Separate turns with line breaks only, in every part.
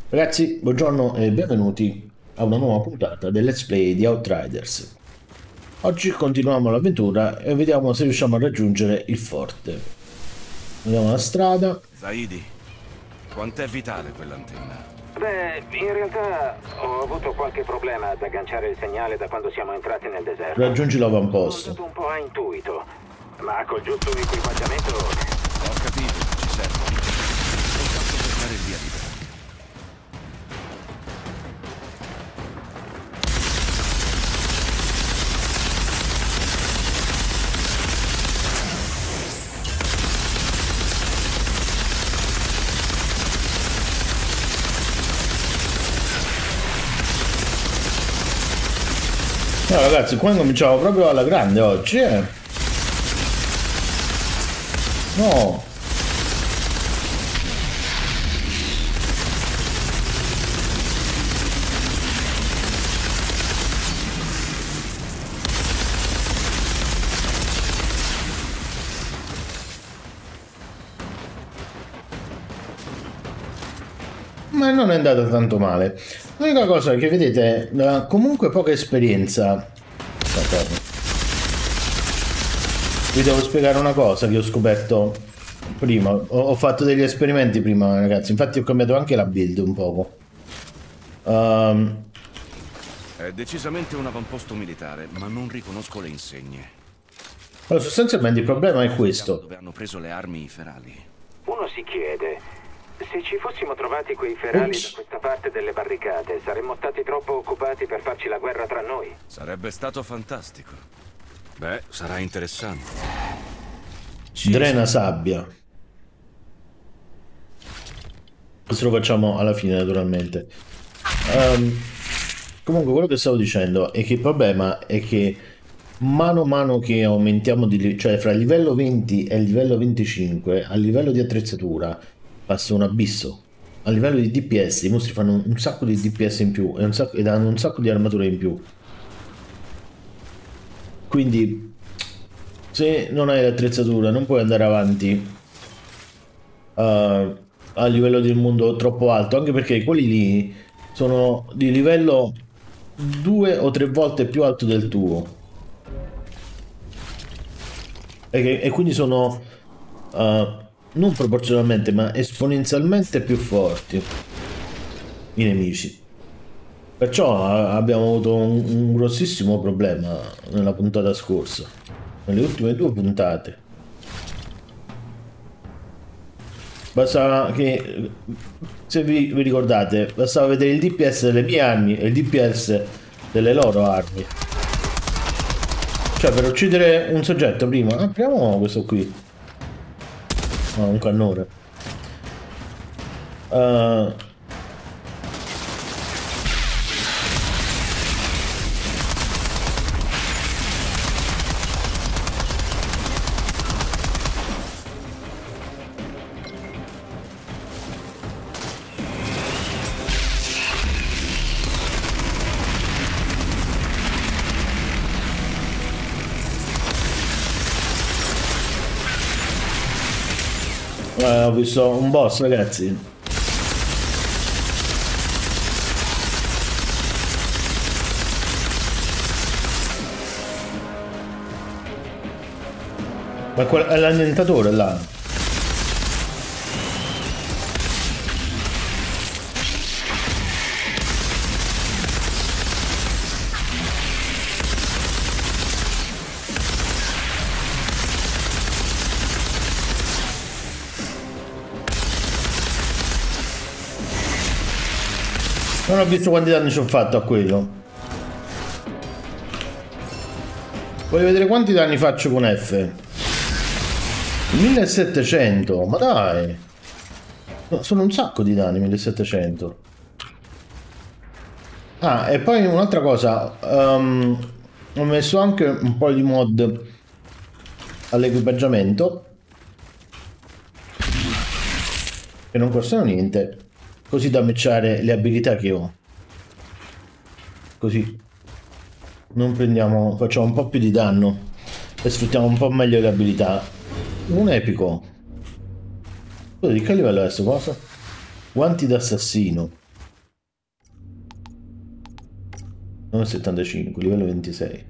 Ragazzi, buongiorno e benvenuti a una nuova puntata del Let's Play di Outriders. Oggi continuiamo l'avventura e vediamo se riusciamo a raggiungere il forte. Andiamo la strada.
Zaidi, quant'è vitale quell'antenna?
Beh, in realtà ho avuto qualche problema ad agganciare il segnale da quando siamo entrati nel deserto.
Raggiungi
Ho
l'avamposto.
usato un po' a intuito, ma col giusto equipaggiamento.
Ho capito, ci serve. Soltanto per dare il via libera.
No, ragazzi, qua cominciamo proprio alla grande oggi, eh? No! Ma non è andata tanto male. L'unica cosa è che vedete, comunque poca esperienza. Aspetta. Vi devo spiegare una cosa che ho scoperto prima. Ho fatto degli esperimenti prima, ragazzi. Infatti ho cambiato anche la build un poco.
È decisamente un avamposto militare, ma non riconosco le insegne.
Allora, sostanzialmente il problema è questo.
Dove hanno preso le armi i ferali?
Uno si chiede, se ci fossimo trovati quei ferali da questa parte delle barricate, saremmo stati troppo occupati per farci la guerra tra noi.
Sarebbe stato fantastico. Beh, sarà interessante.
Drena sabbia. Questo lo facciamo alla fine, naturalmente. Comunque, quello che stavo dicendo è che il problema è che mano a mano che aumentiamo cioè fra il livello 20 e il livello 25, a livello di attrezzatura passa un abisso. A livello di DPS i mostri fanno un sacco di DPS in più e danno un sacco di armature in più. Quindi se non hai l'attrezzatura non puoi andare avanti a livello del mondo troppo alto, anche perché quelli lì sono di livello 2 o 3 volte più alto del tuo e quindi sono non proporzionalmente ma esponenzialmente più forti i nemici. Perciò abbiamo avuto un grossissimo problema nella puntata scorsa, nelle ultime 2 puntate. Bastava che, se vi ricordate, bastava vedere il DPS delle mie armi e il DPS delle loro armi. Cioè, per uccidere un soggetto prima, apriamo questo qui. No, un cannone. Ho visto un boss, ragazzi. Ma è l'annientatore là. Non ho visto quanti danni ci ho fatto a quello. Voglio vedere quanti danni faccio con F. 1700, ma dai. No, sono un sacco di danni, 1700. Ah, e poi un'altra cosa. Ho messo anche un po' di mod all'equipaggiamento, che non costano niente, così da matchare le abilità che ho. Così non prendiamo, facciamo un po' più di danno e sfruttiamo un po' meglio le abilità. Un epico. Di che livello è questo cosa? Guanti d'assassino. 9,75, livello 26.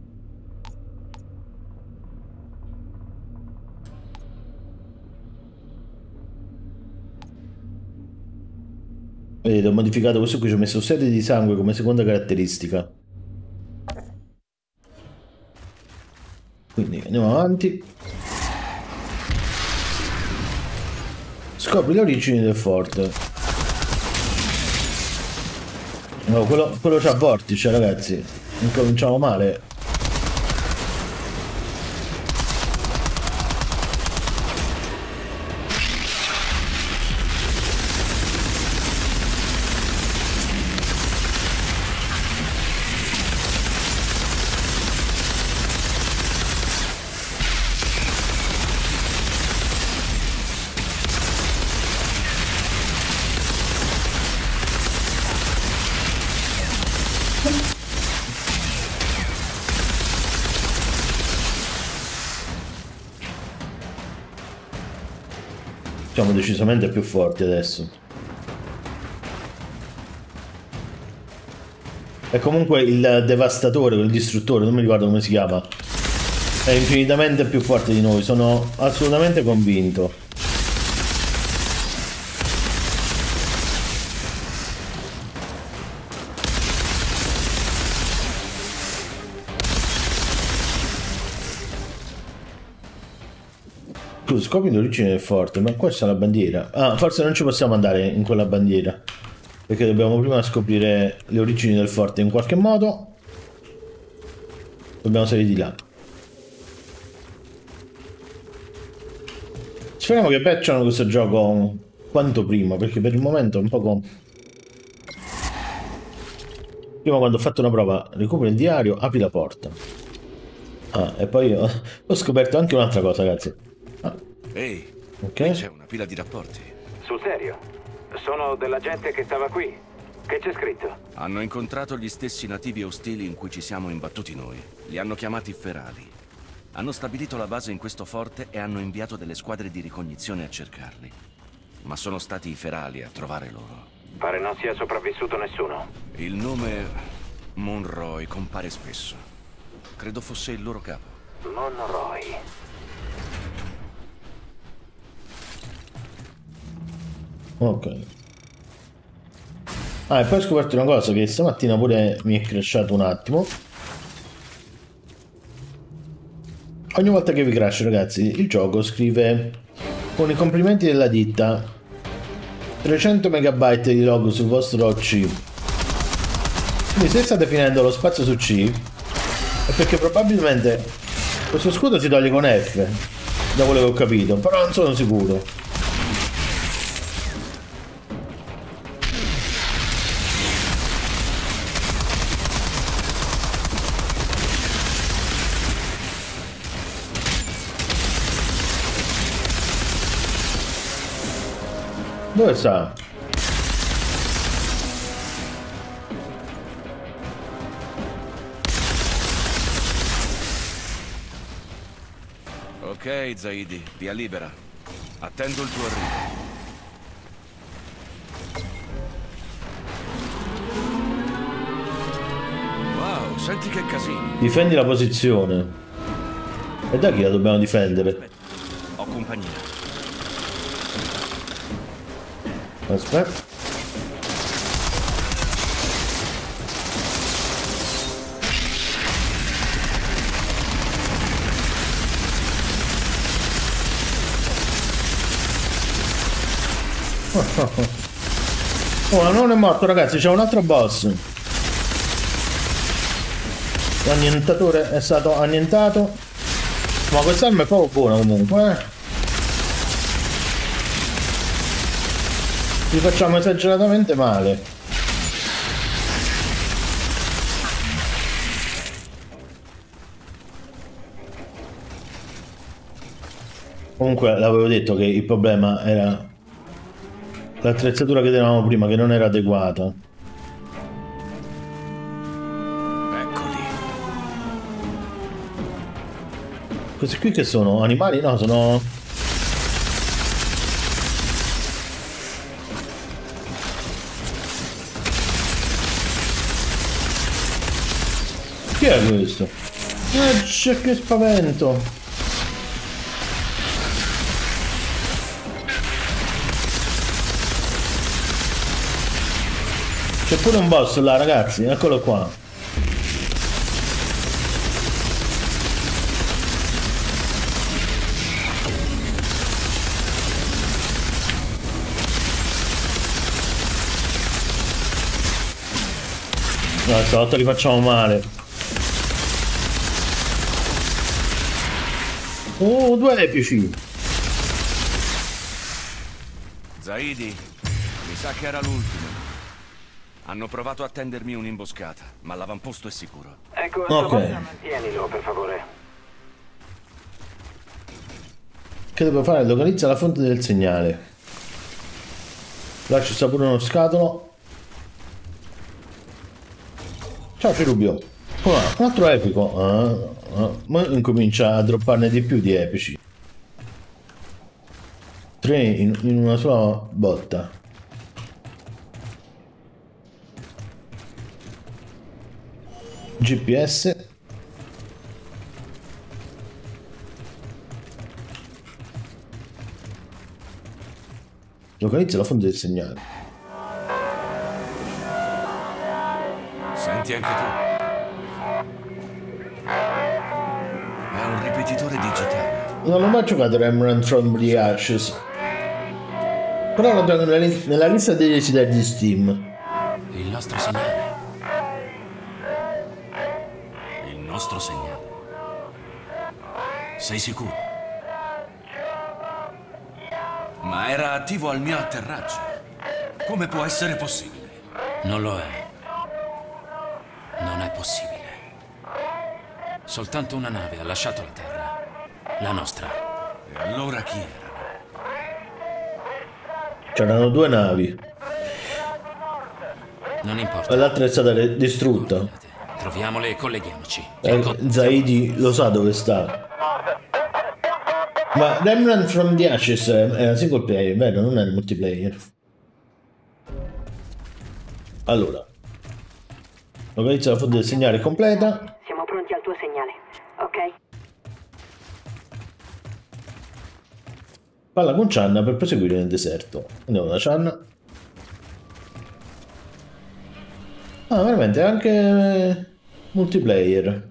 Vedete, ho modificato questo qui, ci ho messo sede di sangue come seconda caratteristica. Quindi andiamo avanti. Scopri le origini del forte. No, quello c'ha vortice, ragazzi. Incominciamo male. Siamo decisamente più forti adesso. E comunque il devastatore, il distruttore, non mi ricordo come si chiama, è infinitamente più forte di noi, sono assolutamente convinto. Scopri l'origine del forte, ma questa è la bandiera. Ah, forse non ci possiamo andare in quella bandiera, perché dobbiamo prima scoprire le origini del forte in qualche modo. Dobbiamo salire di là. Speriamo che patchano questo gioco quanto prima, perché per il momento è un poco... Prima, quando ho fatto una prova, recupera il diario, apri la porta. Ah, e poi ho scoperto anche un'altra cosa, ragazzi.
Ehi,
ok,
c'è una pila di rapporti.
Sul serio? Sono della gente che stava qui. Che c'è scritto?
Hanno incontrato gli stessi nativi ostili in cui ci siamo imbattuti noi. Li hanno chiamati Ferali. Hanno stabilito la base in questo forte e hanno inviato delle squadre di ricognizione a cercarli. Ma sono stati i Ferali a trovare loro.
Pare non sia sopravvissuto nessuno.
Il nome Monroy compare spesso. Credo fosse il loro capo.
Monroy.
ok. Ah, e poi ho scoperto una cosa, che stamattina pure mi è crashato un attimo. Ogni volta che vi crash, ragazzi, il gioco scrive con i complimenti della ditta 300 MB di log sul vostro C. Quindi se state finendo lo spazio su C è perché probabilmente questo scudo si toglie con F, da quello che ho capito, però non sono sicuro. Dove sta?
Ok, Zaidi, via libera. Attendo il tuo arrivo. Wow, senti che casino.
Difendi la posizione. E da chi la dobbiamo difendere?
Ho compagnia.
Aspetta. Oh, non è morto, ragazzi, c'è un altro boss. L'annientatore è stato annientato. Ma quest'arma è proprio buona comunque, Ci facciamo esageratamente male. Comunque l'avevo detto che il problema era l'attrezzatura che tenevamo prima, che non era adeguata.
Eccoli.
Questi qui che sono? Animali? No, sono... è questo? C'è che spavento. C'è pure un boss là, ragazzi, eccolo qua. No, stavolta li facciamo male. Oh, 2 epici.
Zaidi, mi sa che era l'ultimo. Hanno provato a tendermi un'imboscata, ma l'avamposto è sicuro.
Ecco,
Ok.
mantienilo, per favore.
Che devo fare? Localizza la fonte del segnale. Là ci sta pure uno scatolo. Ciao Cerubio. Oh, un altro epico. Ma incomincia a dropparne di più di epici. 3 in una sola botta. GPS. Localizza la fonte del segnale.
Senti anche tu. È un ripetitore digitale.
Non ho mai giocato Remnant from the Ashes. Però lo tengo nella lista dei desideri di Steam.
Il nostro segnale. Il nostro segnale. Sei sicuro? Ma era attivo al mio atterraggio. Come può essere possibile?
Non lo è. Non è possibile. Soltanto una nave ha lasciato la Terra. La nostra.
E allora chi erano?
C'erano 2 navi.
Non importa.
E l'altra è stata distrutta.
Troviamole e colleghiamoci.
Zaidi lo sa dove sta. Ma Remnant from the Ashes era single player, vero? Non era multiplayer. Allora. Localizza la fonte del segnale completa.
Siamo pronti al tuo segnale, ok?
Parla con Channa per proseguire nel deserto. Andiamo da Channa. Ah, veramente, anche multiplayer.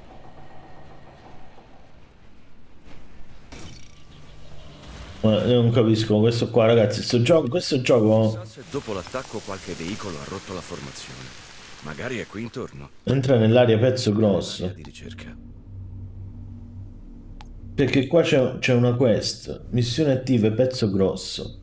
Ma non capisco questo qua, ragazzi. Questo gioco
Chissà se dopo l'attacco qualche veicolo ha rotto la formazione. Magari è qui intorno.
entra nell'area pezzo grosso.
Di ricerca.
Perché qua c'è una quest. Missione attive pezzo grosso.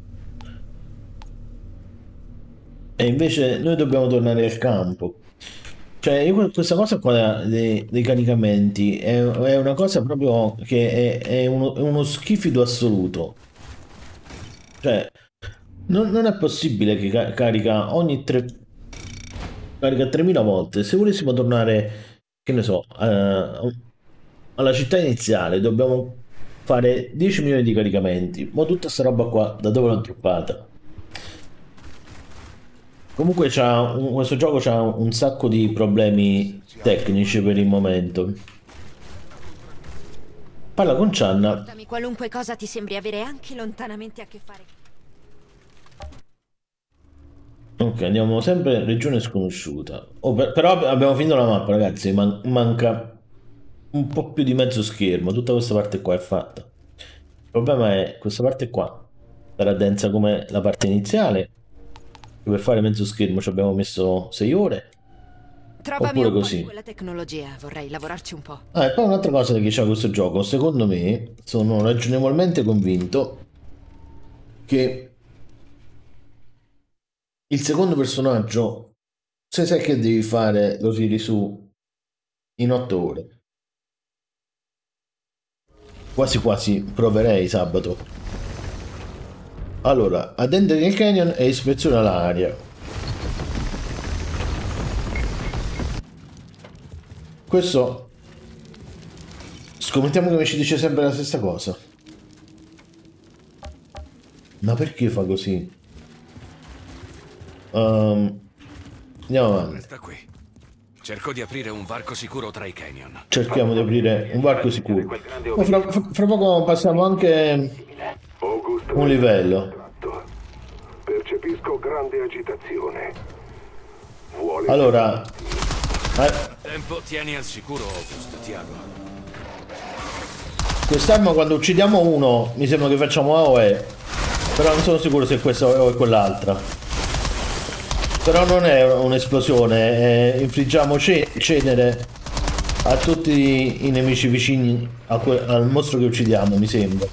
E invece noi dobbiamo tornare al campo. Cioè, io questa cosa qua dei caricamenti è una cosa proprio che è uno schifido assoluto. Cioè, non è possibile che carica ogni 3... Carica 3000 volte. Se volessimo tornare, che ne so, alla città iniziale, dobbiamo fare 10 milioni di caricamenti. Ma tutta sta roba qua, da dove l'ho droppata? Comunque questo gioco c'ha un sacco di problemi tecnici per il momento. Parla con Channa.
Dammi qualunque cosa ti sembri avere anche lontanamente a che fare.
Ok, andiamo sempre in regione sconosciuta. Oh, però abbiamo finito la mappa, ragazzi. Manca un po' più di mezzo schermo. Tutta questa parte qua è fatta. Il problema è questa parte qua. Sarà densa come la parte iniziale. Per fare mezzo schermo ci abbiamo messo 6 ore.
Trovami
Oppure
un po'
così.
di quella tecnologia, vorrei lavorarci un po'.
Ah, e poi un'altra cosa che c'è questo gioco, secondo me, sono ragionevolmente convinto che il secondo personaggio, se sai che devi fare, lo tiri su in 8 ore. Quasi quasi proverei sabato. Allora, addentra nel canyon e ispeziona l'area. Questo scommettiamo che mi ci dice sempre la stessa cosa. Ma perché fa così? Andiamo avanti.
Resta qui. Cerco di aprire un varco sicuro tra i canyon.
Cerchiamo di aprire un varco sicuro. Ma fra poco passiamo anche un livello.
Percepisco grande agitazione. Vuole...
Allora,
Tempo, tieni al sicuro, August, Tiago.
quest'arma quando uccidiamo uno mi sembra che facciamo AOE, però non sono sicuro se questa o quell'altra. Però non è un'esplosione, infliggiamo cenere a tutti i nemici vicini al mostro che uccidiamo, mi sembra.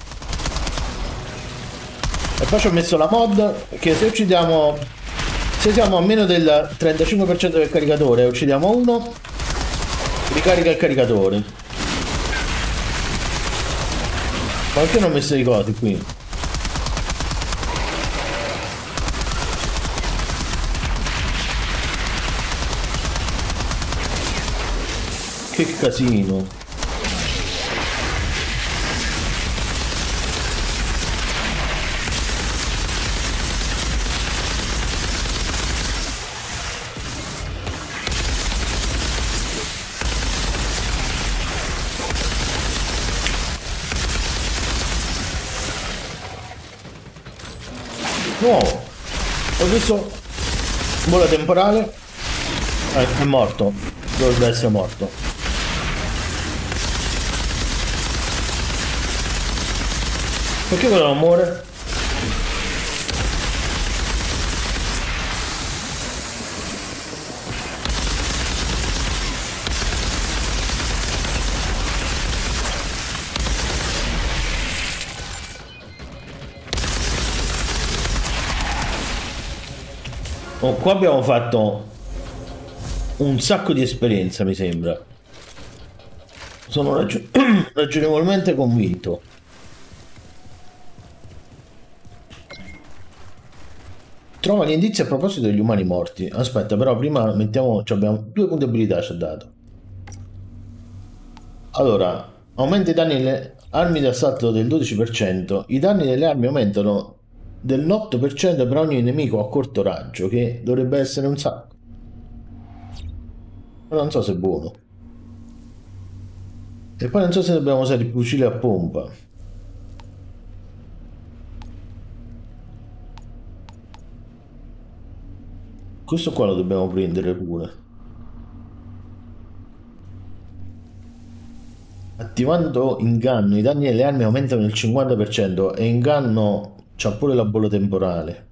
E poi ci ho messo la mod che se uccidiamo, se siamo a meno del 35% del caricatore e uccidiamo uno, ricarica il caricatore. Ma perché non ho messo i cose qui? Che casino. Nuovo. Ho visto bolla temporale. È morto. Dovrebbe essere morto. Perché quello non muore? Oh, qua abbiamo fatto un sacco di esperienza, mi sembra. Sono ragionevolmente convinto. Trova gli indizi a proposito degli umani morti. Aspetta, però prima mettiamo... abbiamo 2 punti abilità, ci ha dato. Allora, aumenta i danni delle armi d'assalto del 12%. I danni delle armi aumentano del 8% per ogni nemico a corto raggio, che dovrebbe essere un sacco. Però non so se è buono. E poi non so se dobbiamo usare il fucile a pompa. Questo qua lo dobbiamo prendere pure. Attivando inganno, i danni delle armi aumentano del 50% e inganno c'ha pure la bolla temporale.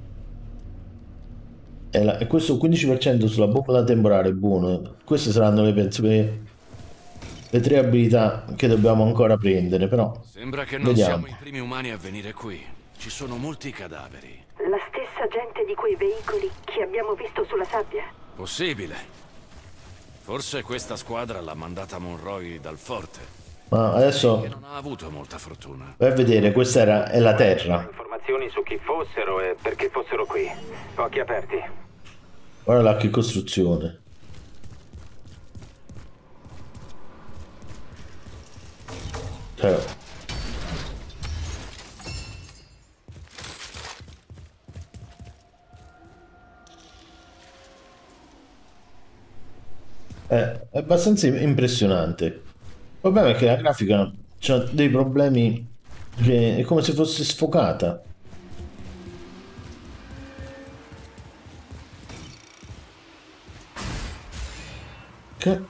E questo 15% sulla bolla temporale è buono. Queste saranno penso che le 3 abilità che dobbiamo ancora prendere, però
sembra che non siamo i primi umani a venire qui. Ci sono molti cadaveri.
La stessa gente di quei veicoli che abbiamo visto sulla sabbia?
Possibile. Forse questa squadra l'ha mandata Monroy dal forte.
Ma adesso
che non ha avuto molta fortuna.
vai a vedere, questa è la terra.
Informazioni su chi fossero e perché fossero qui. Occhi aperti.
Guarda là che costruzione. Cioè, è abbastanza impressionante. Il problema è che la grafica ha dei problemi, che è come se fosse sfocata. Che?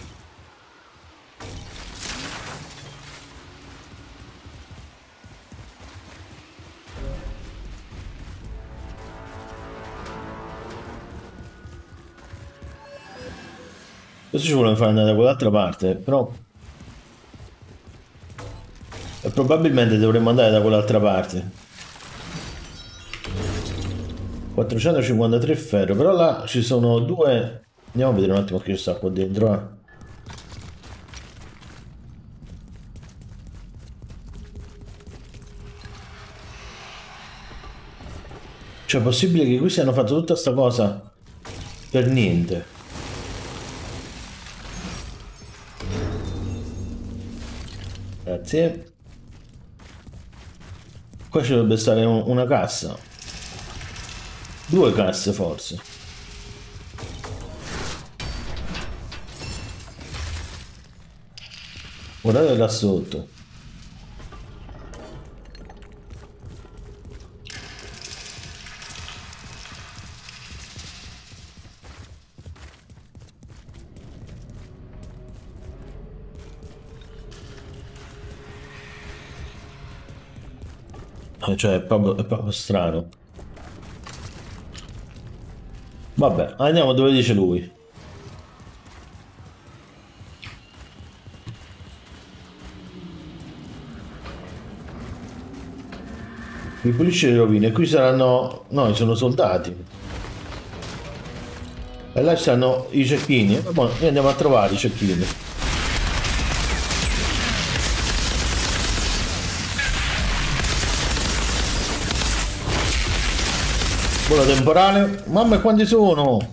Questo ci vuole far andare da quell'altra parte, però probabilmente dovremmo andare da quell'altra parte. 453 ferro, però là ci sono 2. Andiamo a vedere un attimo che ci sta qua dentro. Cioè, è possibile che qui siano fatto tutta sta cosa per niente. Grazie. Qua ci dovrebbe stare una cassa. 2 casse forse. Guardate là sotto. Cioè è proprio strano. Vabbè, andiamo dove dice lui. Ripulisce le rovine. Qui saranno... No, sono soldati. E là ci stanno i cecchini. Noi andiamo a trovare i cecchini. Bolla temporale. Mamma quanti sono?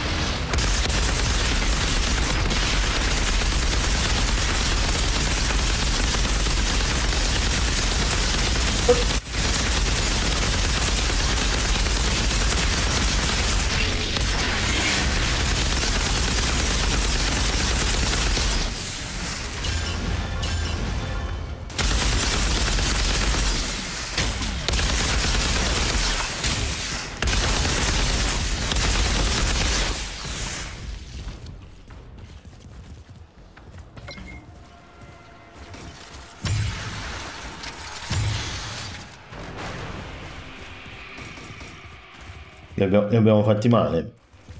Ne abbiamo fatti male.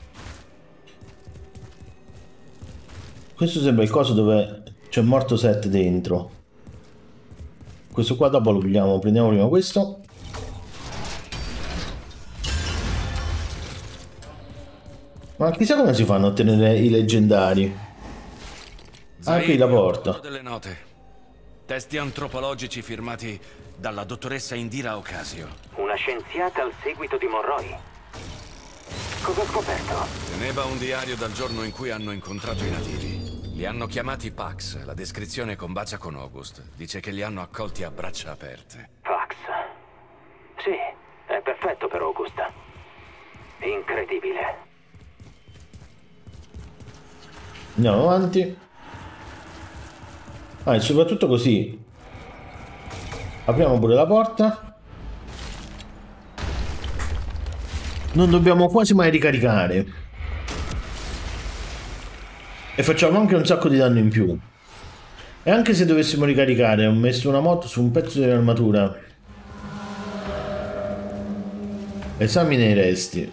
Questo sembra il coso dove c'è morto 7 dentro. Questo qua dopo lo pigliamo. Prendiamo prima questo. Ma chissà come si fanno a ottenere i leggendari. Apri la porta.
Delle note. Testi antropologici firmati dalla dottoressa Indira Ocasio.
Una scienziata al seguito di Monroy. Cosa ha scoperto?
Teneva un diario dal giorno in cui hanno incontrato i nativi. Li hanno chiamati Pax. La descrizione combacia con August. Dice che li hanno accolti a braccia aperte.
Pax. Sì, è perfetto per August. Incredibile.
Andiamo avanti. Ah, e soprattutto così. Apriamo pure la porta. Non dobbiamo quasi mai ricaricare. E facciamo anche un sacco di danno in più. E anche se dovessimo ricaricare, ho messo una moto su un pezzo dell'armatura. Esamina i resti.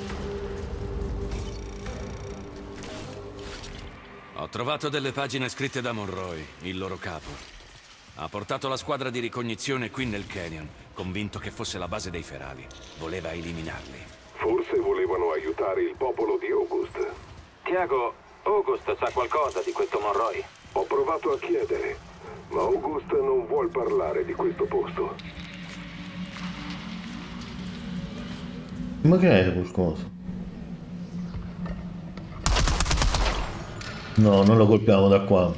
Ho trovato delle pagine scritte da Monroy, il loro capo. Ha portato la squadra di ricognizione qui nel canyon, convinto che fosse la base dei ferali. Voleva eliminarli.
Forse volevano aiutare il popolo di August.
Tiago, August sa qualcosa di questo Monroy?
Ho provato a chiedere, ma August non vuol parlare di questo posto.
Ma che è qualcosa? No, non lo colpiamo da qua.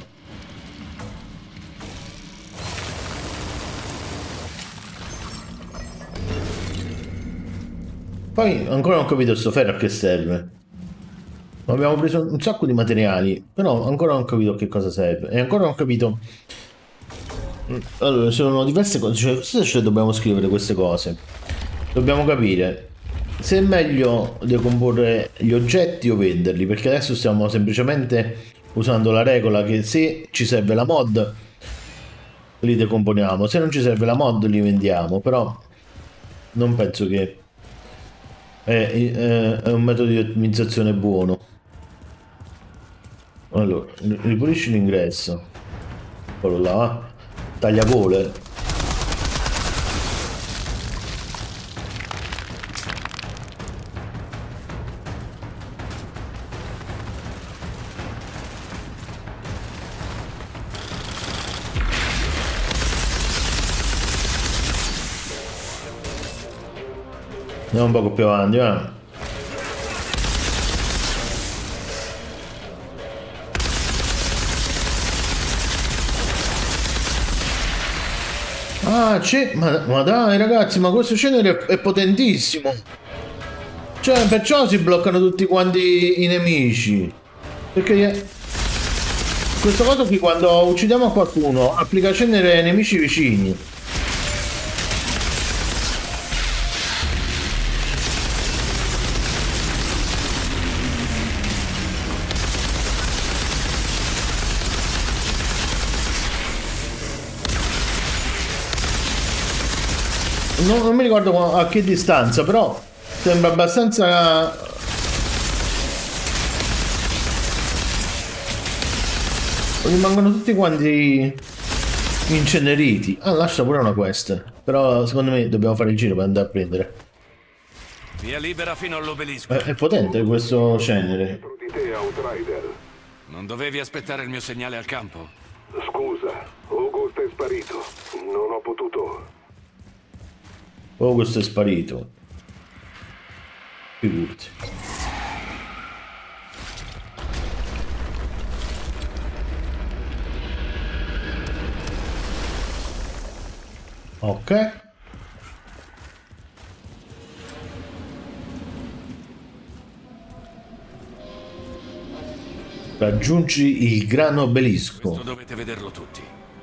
Poi ancora non ho capito sto ferro a che serve. Abbiamo preso un sacco di materiali, però ancora non ho capito a che cosa serve. E ancora non ho capito. Allora, sono diverse cose. Cioè dobbiamo scrivere queste cose. Dobbiamo capire se è meglio decomporre gli oggetti o venderli, perché adesso stiamo semplicemente usando la regola che se ci serve la mod li decomponiamo, se non ci serve la mod li vendiamo, però non penso che è un metodo di ottimizzazione buono. Allora, ripulisci l'ingresso. Quello là, tagliagole. Andiamo un poco più avanti, va. Ah, c'è... Ma dai ragazzi, ma questo scenario è potentissimo. Cioè, perciò si bloccano tutti quanti i nemici. Perché... Questo coso qui quando uccidiamo qualcuno applica cenere ai nemici vicini. Non mi ricordo a che distanza, però sembra abbastanza... Rimangono tutti quanti inceneriti. Ah, lascia pure una quest. Però secondo me dobbiamo fare il giro per andare a prendere.
Via libera fino all'obelisco.
È potente questo cenere.
Dietro di te, Outrider.
Non dovevi aspettare il mio segnale al campo?
Scusa, August è sparito. Non ho potuto.
Oh, questo è sparito. Figurati. Ok. Raggiungi il grano obelisco.
Questo dovete vederlo tutti.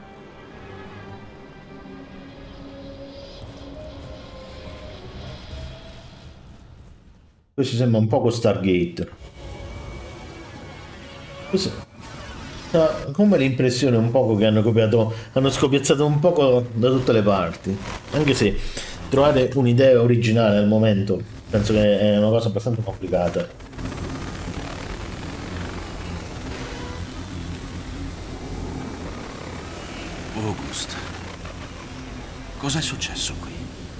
Questo sembra un poco Stargate. Questo... come l'impressione un poco che hanno copiato, hanno scopiazzato un poco da tutte le parti. Anche se trovare un'idea originale al momento penso che è una cosa abbastanza complicata.
August, cos'è successo qui?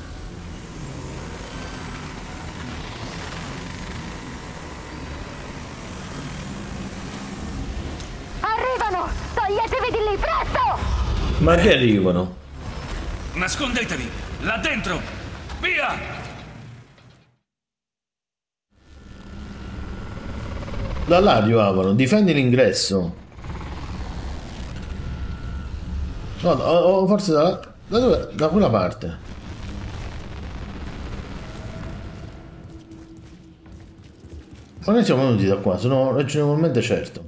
Arrivano! Toglietevi di lì, presto!
Ma che arrivano?
Nascondetevi! Là dentro! Via!
Da là arrivavano, difendi l'ingresso. No, forse da dove? Da quella parte. Ma noi siamo venuti da qua, sono ragionevolmente certo.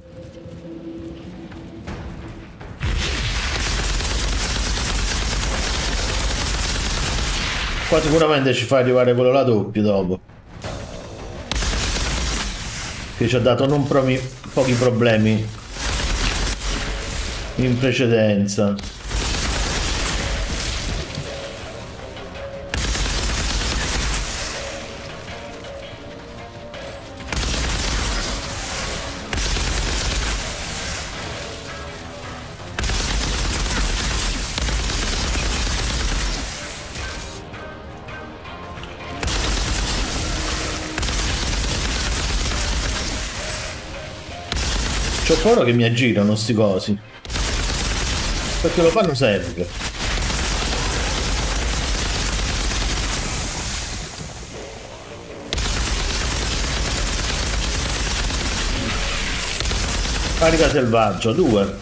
Qua sicuramente ci fa arrivare quello là doppio dopo. Che ci ha dato non pochi problemi in precedenza. C'ho paura che mi aggirano sti cosi. Perché lo fanno sempre. Carica selvaggio, 2.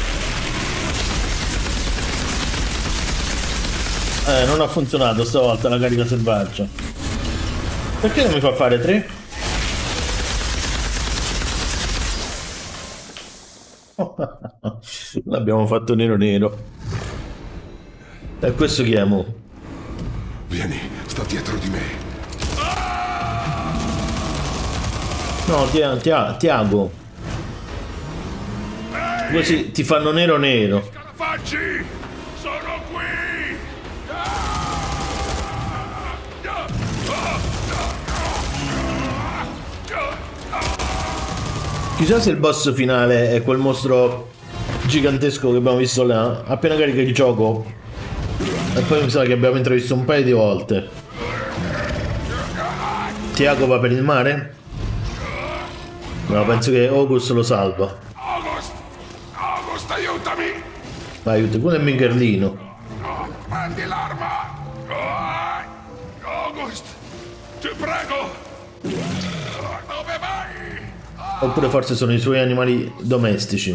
Non ha funzionato stavolta la carica selvaggio. Perché non mi fa fare 3? L'abbiamo fatto nero nero. E questo chi è mo?
Vieni, sta dietro di me.
No, Tiago. Così ti fanno nero nero.
Scarafaggi! Sono qui!
Chissà se il boss finale è quel mostro gigantesco che abbiamo visto là. Appena carica il gioco. E poi mi sa che abbiamo intravisto un paio di volte. Tiago va per il mare? No, penso che August lo salva.
August, aiutami!
Aiuto, quello è Mingerlino.
Prendi l'arma! August, ti prego! Dove vai?
Oppure forse sono i suoi animali domestici.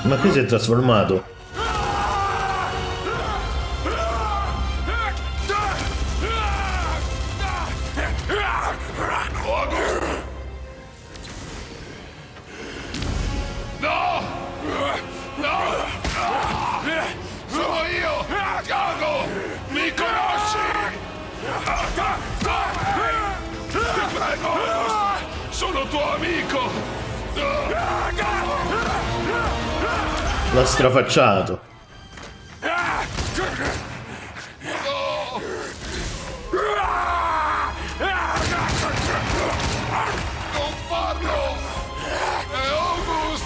Ma qui si è trasformato.
Sono io! Gago! Mi conosci? Ti prego! Sono tuo amico!
L'ha strafacciato.
Non farlo! È August!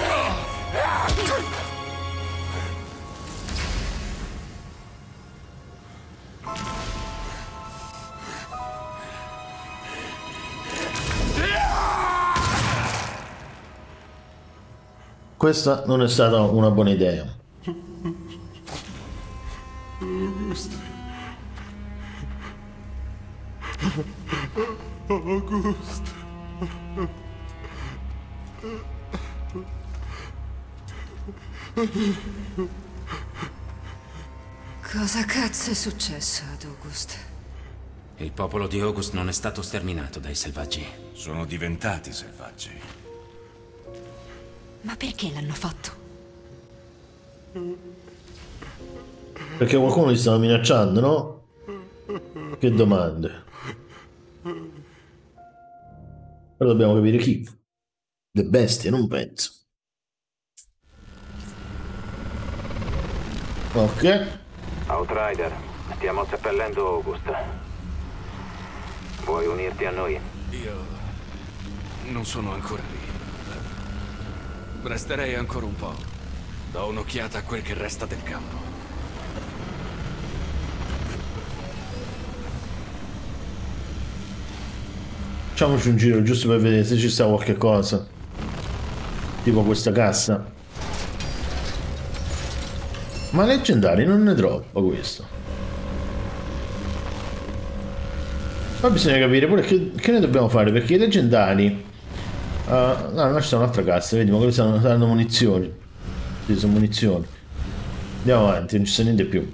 Questa non è stata una buona idea.
August. August.
Cosa cazzo è successo ad August?
Il popolo di August non è stato sterminato dai selvaggi.
Sono diventati selvaggi.
Ma perché l'hanno fatto?
Perché qualcuno li stava minacciando, no? Che domande. Però dobbiamo capire chi. Le bestie, non penso. Ok.
Outrider, stiamo seppellendo August. Vuoi unirti a noi?
Io non sono ancora lì. Resterei ancora un po'. Do un'occhiata a quel che resta del campo.
Facciamoci un giro giusto per vedere se ci sta qualche cosa. Tipo questa cassa. Ma leggendari non ne troppo questo. Ma bisogna capire pure che ne dobbiamo fare, perché i leggendari... no, là c'è un'altra cassa, vedi, ma quelle saranno munizioni. Sì, sono munizioni. Andiamo avanti, non ci sta niente più.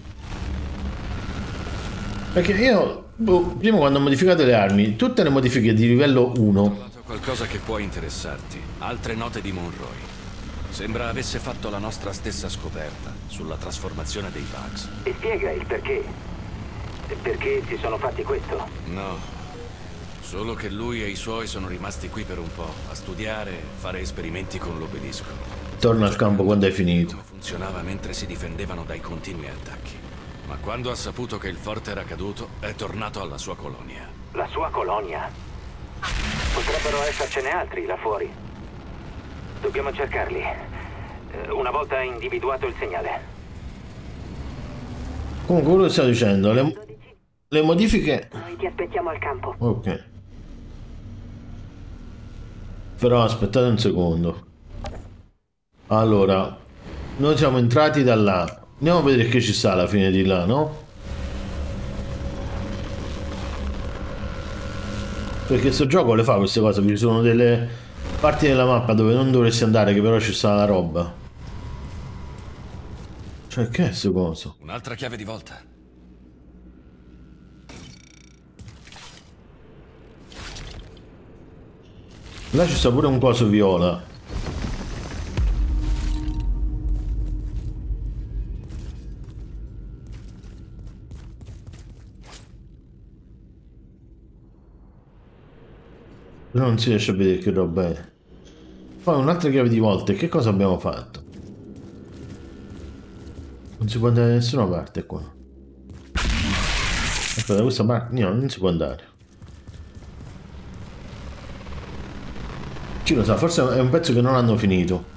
Perché io, prima quando ho modificato le armi, tutte le modifiche di livello 1...
Ho trovato qualcosa che può interessarti. Altre note di Monroy. Sembra avesse fatto la nostra stessa scoperta sulla trasformazione dei bugs.
E spiega il perché. Perché si sono fatti questo?
No. Solo che lui e i suoi sono rimasti qui per un po', a studiare, fare esperimenti con l'obelisco.
Torna al campo quando hai finito.
Come funzionava mentre si difendevano dai continui attacchi. Ma quando ha saputo che il forte era caduto, è tornato alla sua colonia.
La sua colonia? Potrebbero essercene altri là fuori. Dobbiamo cercarli. Una volta individuato il segnale.
Comunque quello che stavo dicendo, le modifiche...
Noi ti aspettiamo al campo.
Ok. Però aspettate un secondo. Allora, noi siamo entrati da là. Andiamo a vedere che ci sta alla fine di là, no? Perché sto gioco le fa queste cose, ci sono delle parti della mappa dove non dovresti andare, che però ci sta la roba. Cioè, che è sto coso?
Un'altra chiave di volta.
Là ci sta pure un coso viola. Però non si riesce a vedere che roba è. Poi un'altra chiave di volta. Che cosa abbiamo fatto? Non si può andare da nessuna parte qua. Aspetta, da questa parte... No, non si può andare. Chi lo sa, forse è un pezzo che non hanno finito.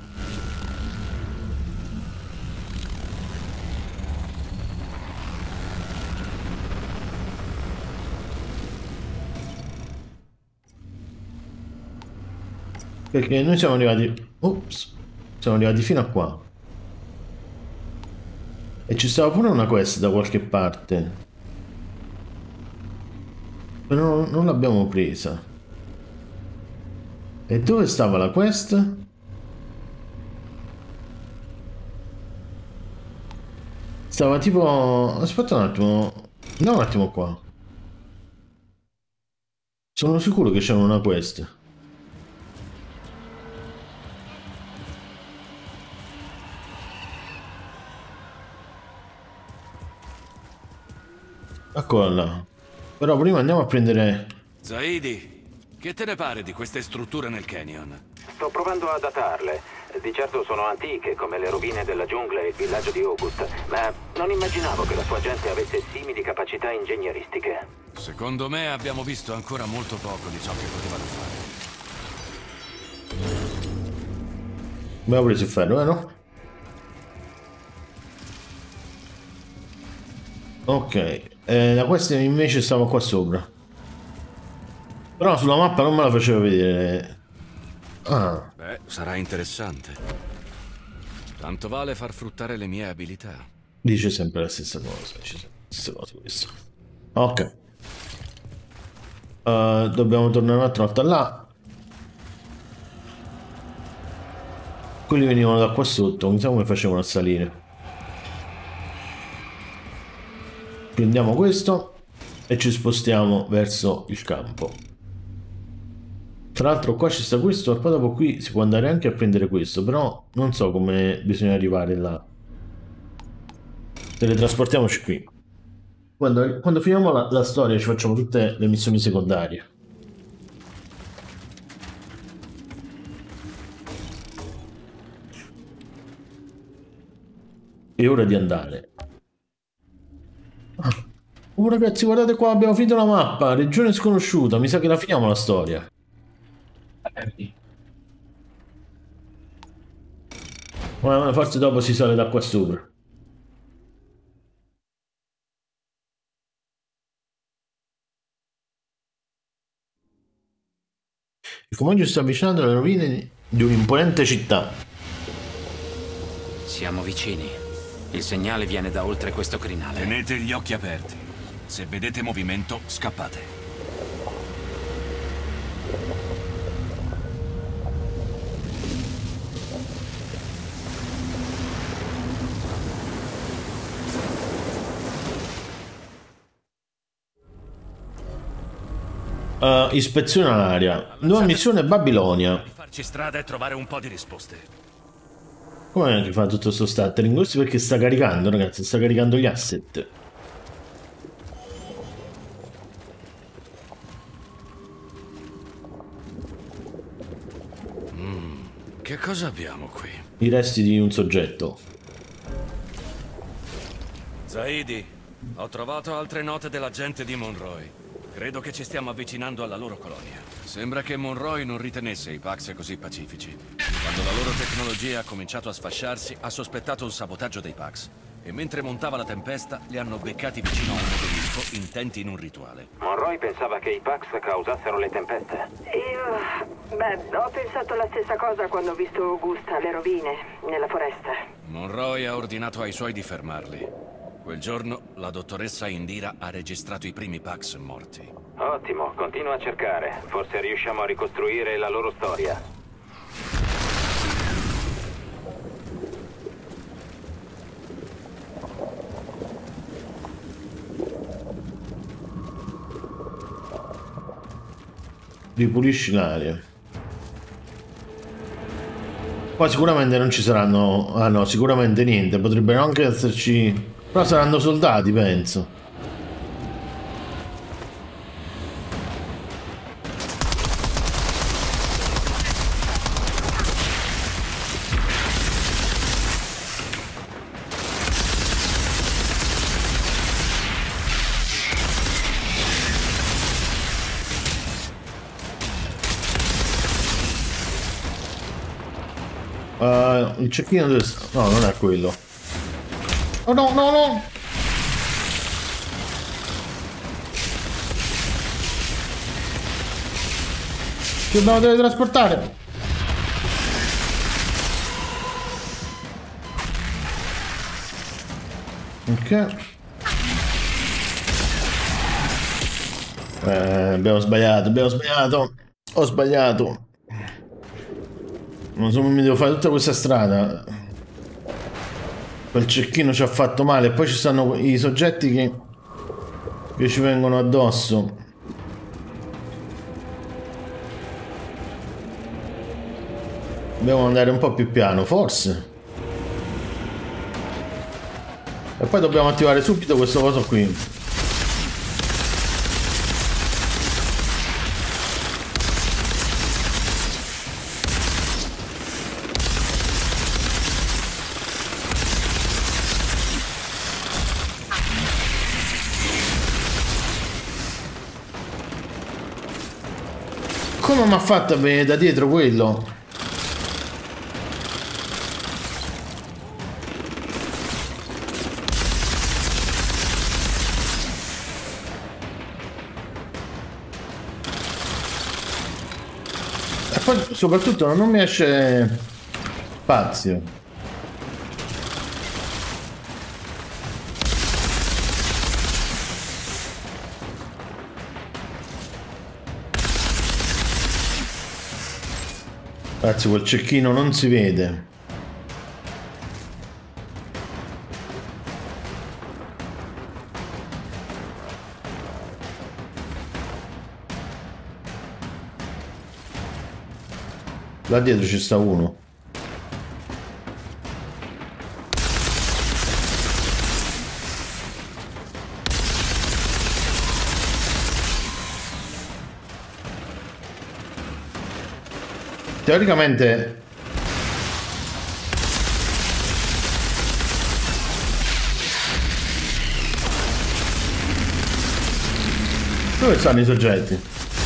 Perché noi siamo arrivati... Ops. Siamo arrivati fino a qua. E ci stava pure una quest da qualche parte. Però non l'abbiamo presa. E dove stava la quest? Stava tipo... Aspetta un attimo. Andiamo un attimo qua. Sono sicuro che c'è una quest. Eccola là. Però prima andiamo a prendere...
Zaidi, che te ne pare di queste strutture nel canyon?
Sto provando a datarle. Di certo sono antiche, come le rovine della giungla e il villaggio di August, ma non immaginavo che la sua gente avesse simili capacità ingegneristiche.
Secondo me abbiamo visto ancora molto poco di ciò che potevano fare.
Abbiamo preso il ferro, no? Ok, la questa invece stava qua sopra. Però sulla mappa non me la faceva vedere. Ah.
Beh, sarà interessante. Tanto vale far fruttare le mie abilità.
Dice sempre la stessa cosa. Dice sempre la stessa cosa questo. Ok. Dobbiamo tornare un'altra volta là. Quelli venivano da qua sotto. Non so come facevano a salire. Prendiamo questo e ci spostiamo verso il campo. Tra l'altro qua ci sta questo, poi dopo qui si può andare anche a prendere questo, però non so come bisogna arrivare là. Teletrasportiamoci qui. Quando finiamo la storia ci facciamo tutte le missioni secondarie. È ora di andare. Oh ragazzi, guardate qua, abbiamo finito la mappa, regione sconosciuta, mi sa che la finiamo la storia. Forse dopo si sale da qua sopra. Il comando sta avvicinando alle rovine di un'imponente città.
Siamo vicini. Il segnale viene da oltre questo crinale.
Tenete gli occhi aperti. Se vedete movimento, scappate.
Ispeziona l'area. Nuova missione Babilonia.
Farci strada e trovare un po' di risposte.
Come che fa tutto sto stuttering? Questo perché sta caricando, ragazzi, sta caricando gli asset.
Che cosa abbiamo qui?
I resti di un soggetto.
Zaidi, ho trovato altre note della gente di Monroy. Credo che ci stiamo avvicinando alla loro colonia. Sembra che Monroy non ritenesse i Pax così pacifici. Quando la loro tecnologia ha cominciato a sfasciarsi, ha sospettato un sabotaggio dei Pax. E mentre montava la tempesta, li hanno beccati vicino a un obelisco, intenti in un rituale.
Monroy pensava che i Pax causassero le tempeste. Ho pensato la stessa cosa quando ho visto Augusta alle rovine, nella foresta.
Monroy ha ordinato ai suoi di fermarli. Quel giorno la dottoressa Indira ha registrato i primi Pax morti.
Ottimo, continua a cercare. Forse riusciamo a ricostruire la loro storia.
Ripulisci l'aria. Poi sicuramente non ci saranno... Ah no, sicuramente niente. Potrebbero anche esserci... Però saranno soldati, penso. Il cecchino dove... No, non è quello. Oh no, no, no! Ci dobbiamo teletrasportare! Ok. Abbiamo sbagliato, abbiamo sbagliato. Ho sbagliato. Non so, mi devo fare tutta questa strada. Quel cecchino ci ha fatto male. Poi ci stanno i soggetti che ci vengono addosso. Dobbiamo andare un po' più piano, forse. E poi dobbiamo attivare subito questo coso qui. Come mi ha fatto a venire da dietro quello? E poi soprattutto non mi esce spazio. Ragazzi, quel cecchino non si vede. Là dietro ci sta uno. Teoricamente dove stanno i soggetti?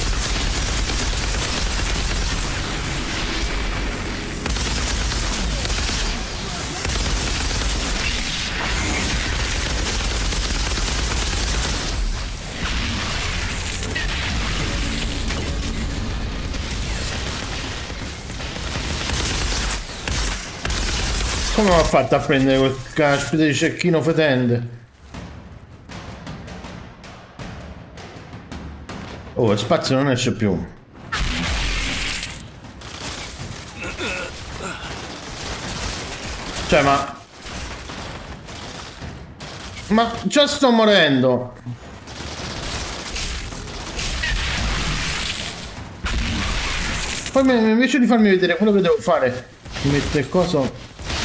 Come l'ho fatto a prendere quel caspita di cecchino fetente? Oh, lo spazio non esce più. Cioè, ma già sto morendo. Poi invece di farmi vedere quello che devo fare, mi mette il coso.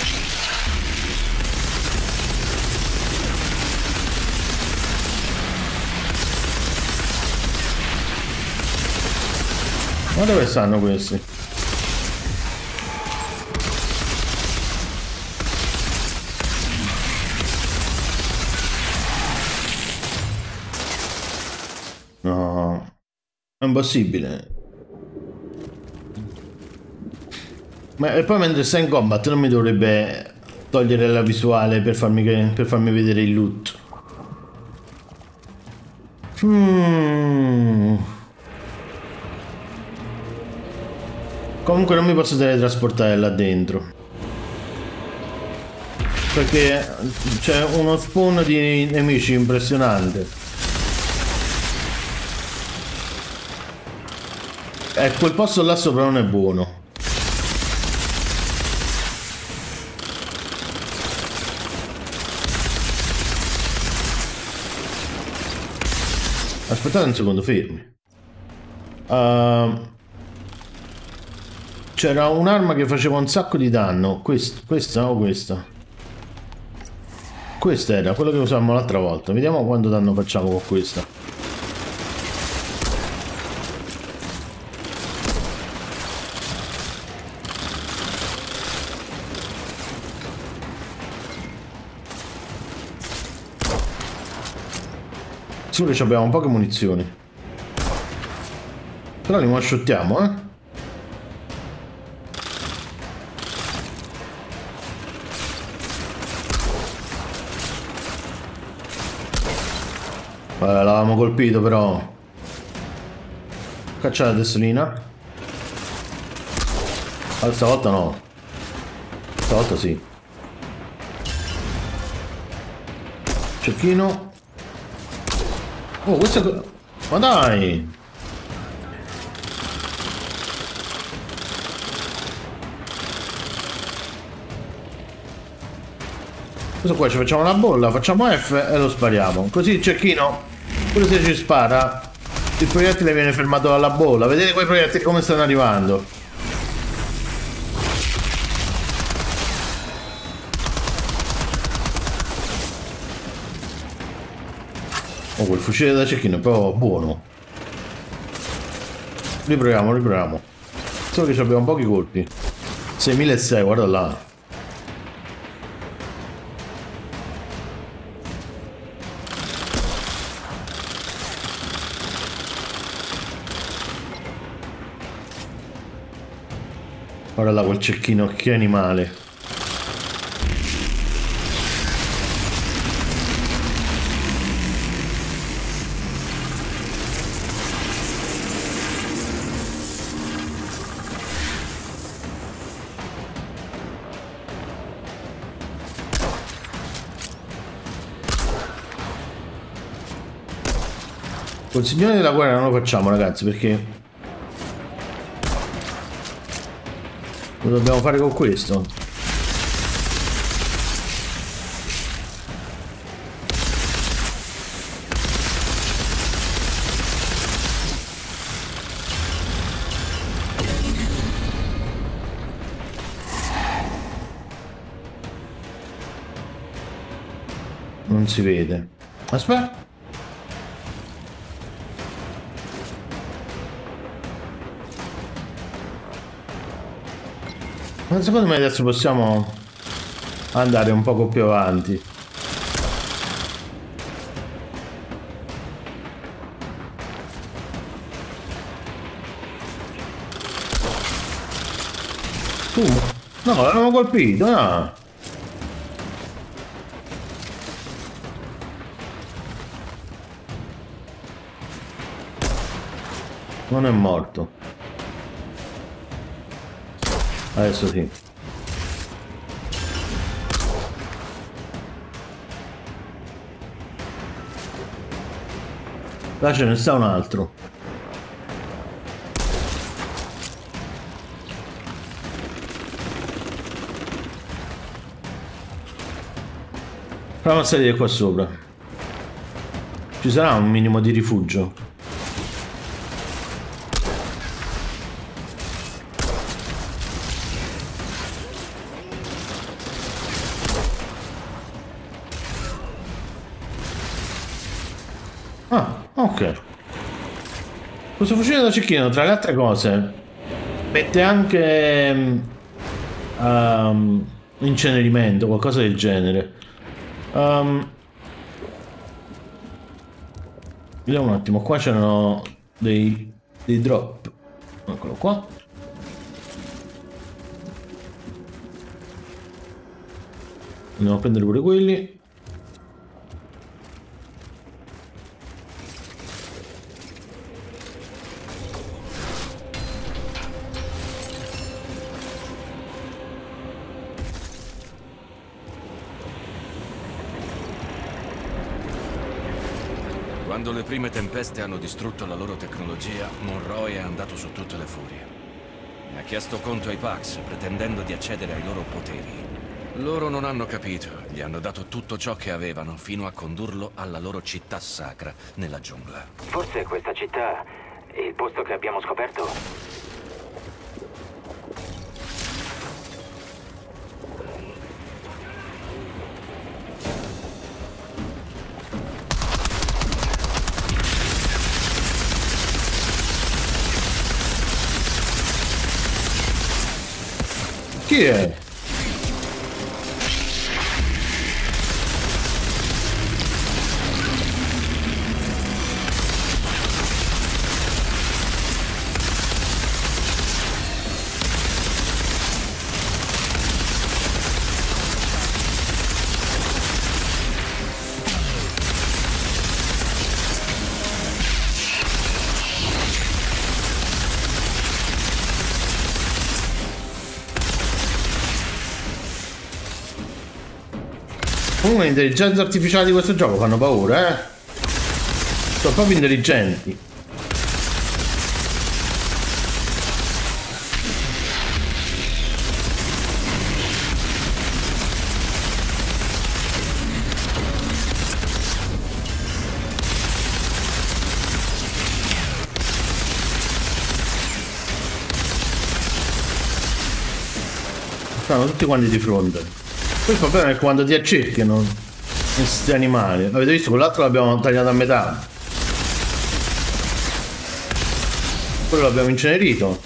Ma dove stanno questi? No, è impossibile. Ma e poi mentre sta in combat non mi dovrebbe togliere la visuale per farmi vedere il loot. Comunque non mi posso teletrasportare là dentro, perché c'è uno spawn di nemici impressionante. E quel posto là sopra non è buono. Aspettate un secondo, fermi. C'era un'arma che faceva un sacco di danno. Questa o questa? Questa era quello che usavamo l'altra volta. Vediamo quanto danno facciamo con questa. Sicuro che abbiamo poche munizioni. Però li one-shottiamo, eh? L'avevamo colpito però. Caccia la testolina. Ah, stavolta no. Stavolta sì. Cecchino. Oh, questo è... Ma dai! Questo qua ci facciamo una bolla, facciamo F e lo spariamo. Così il cecchino, pure se ci spara, il proiettile viene fermato dalla bolla. Vedete quei proiettili come stanno arrivando. Oh, quel fucile da cecchino è proprio buono. Riproviamo, riproviamo. Solo che abbiamo pochi colpi. 6.600, guarda là. Guarda là quel cecchino, che animale. Col signore della guerra non lo facciamo, ragazzi, perché lo dobbiamo fare con questo. Non si vede. Aspetta. Ma secondo me adesso possiamo andare un poco più avanti. No, l'abbiamo colpito, no. Non è morto. Adesso sì. Là ce ne sta un altro. Proviamo a salire qua sopra. Ci sarà un minimo di rifugio. Ok. Questo fucile da cecchino, tra le altre cose, mette anche incenerimento, qualcosa del genere. Vediamo un attimo, qua c'erano dei drop. Eccolo qua. Andiamo a prendere pure quelli.
Quando le prime tempeste hanno distrutto la loro tecnologia, Monroe è andato su tutte le furie. Ha chiesto conto ai Pax, pretendendo di accedere ai loro poteri. Loro non hanno capito, gli hanno dato tutto ciò che avevano, fino a condurlo alla loro città sacra, nella giungla.
Forse questa città è il posto che abbiamo scoperto?
Chi è? Comunque le intelligenze artificiali di questo gioco fanno paura, eh? Sono proprio intelligenti. Stanno tutti quanti di fronte. Poi il problema è quando ti accerchiano questi animali. Avete visto? Quell'altro l'abbiamo tagliato a metà. Quello l'abbiamo incenerito.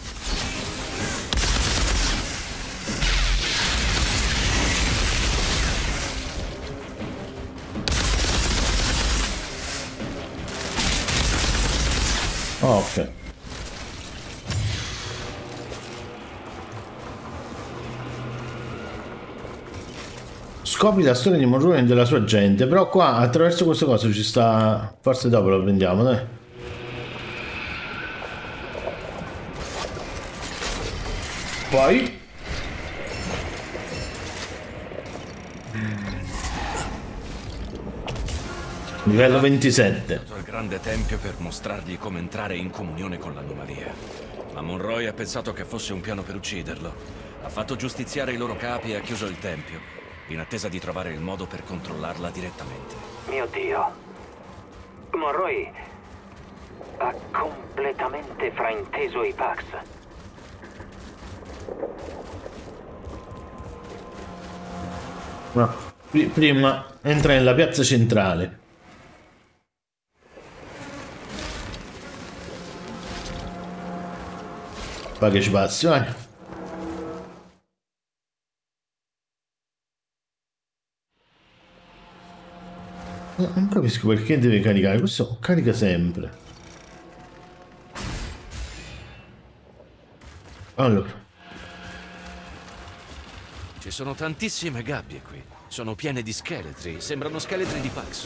Ok. Scopri la storia di Monroe e della sua gente, però qua attraverso queste cose ci sta... Forse dopo lo prendiamo, dai. Poi... Livello 27.
Al grande tempio per mostrargli come entrare in comunione con l'anomalia. Ma Monroe ha pensato che fosse un piano per ucciderlo. Ha fatto giustiziare i loro capi e ha chiuso il tempio, in attesa di trovare il modo per controllarla direttamente.
Mio Dio. Monroe ha completamente frainteso i Pax.
No. Prima entra nella piazza centrale. Poi che ci passi, vai. Non capisco perché deve caricare. Questo carica sempre. Allora.
Ci sono tantissime gabbie qui. Sono piene di scheletri. Sembrano scheletri di Pax.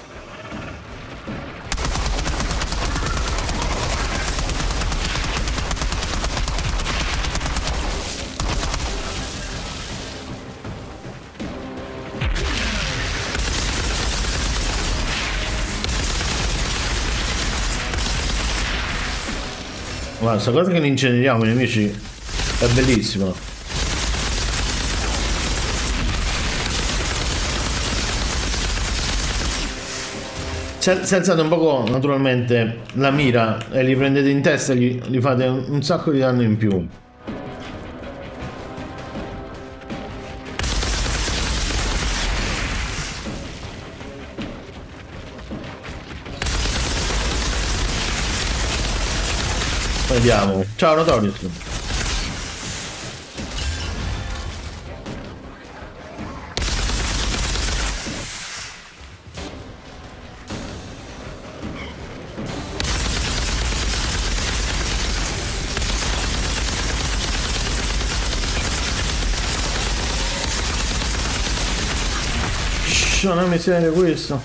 Guarda, questa cosa che li inceneriamo i nemici è bellissima. Se alzate un poco naturalmente la mira e li prendete in testa, gli fate un sacco di danno in più. Vediamo. Ciao Notorious. Una miseria questo.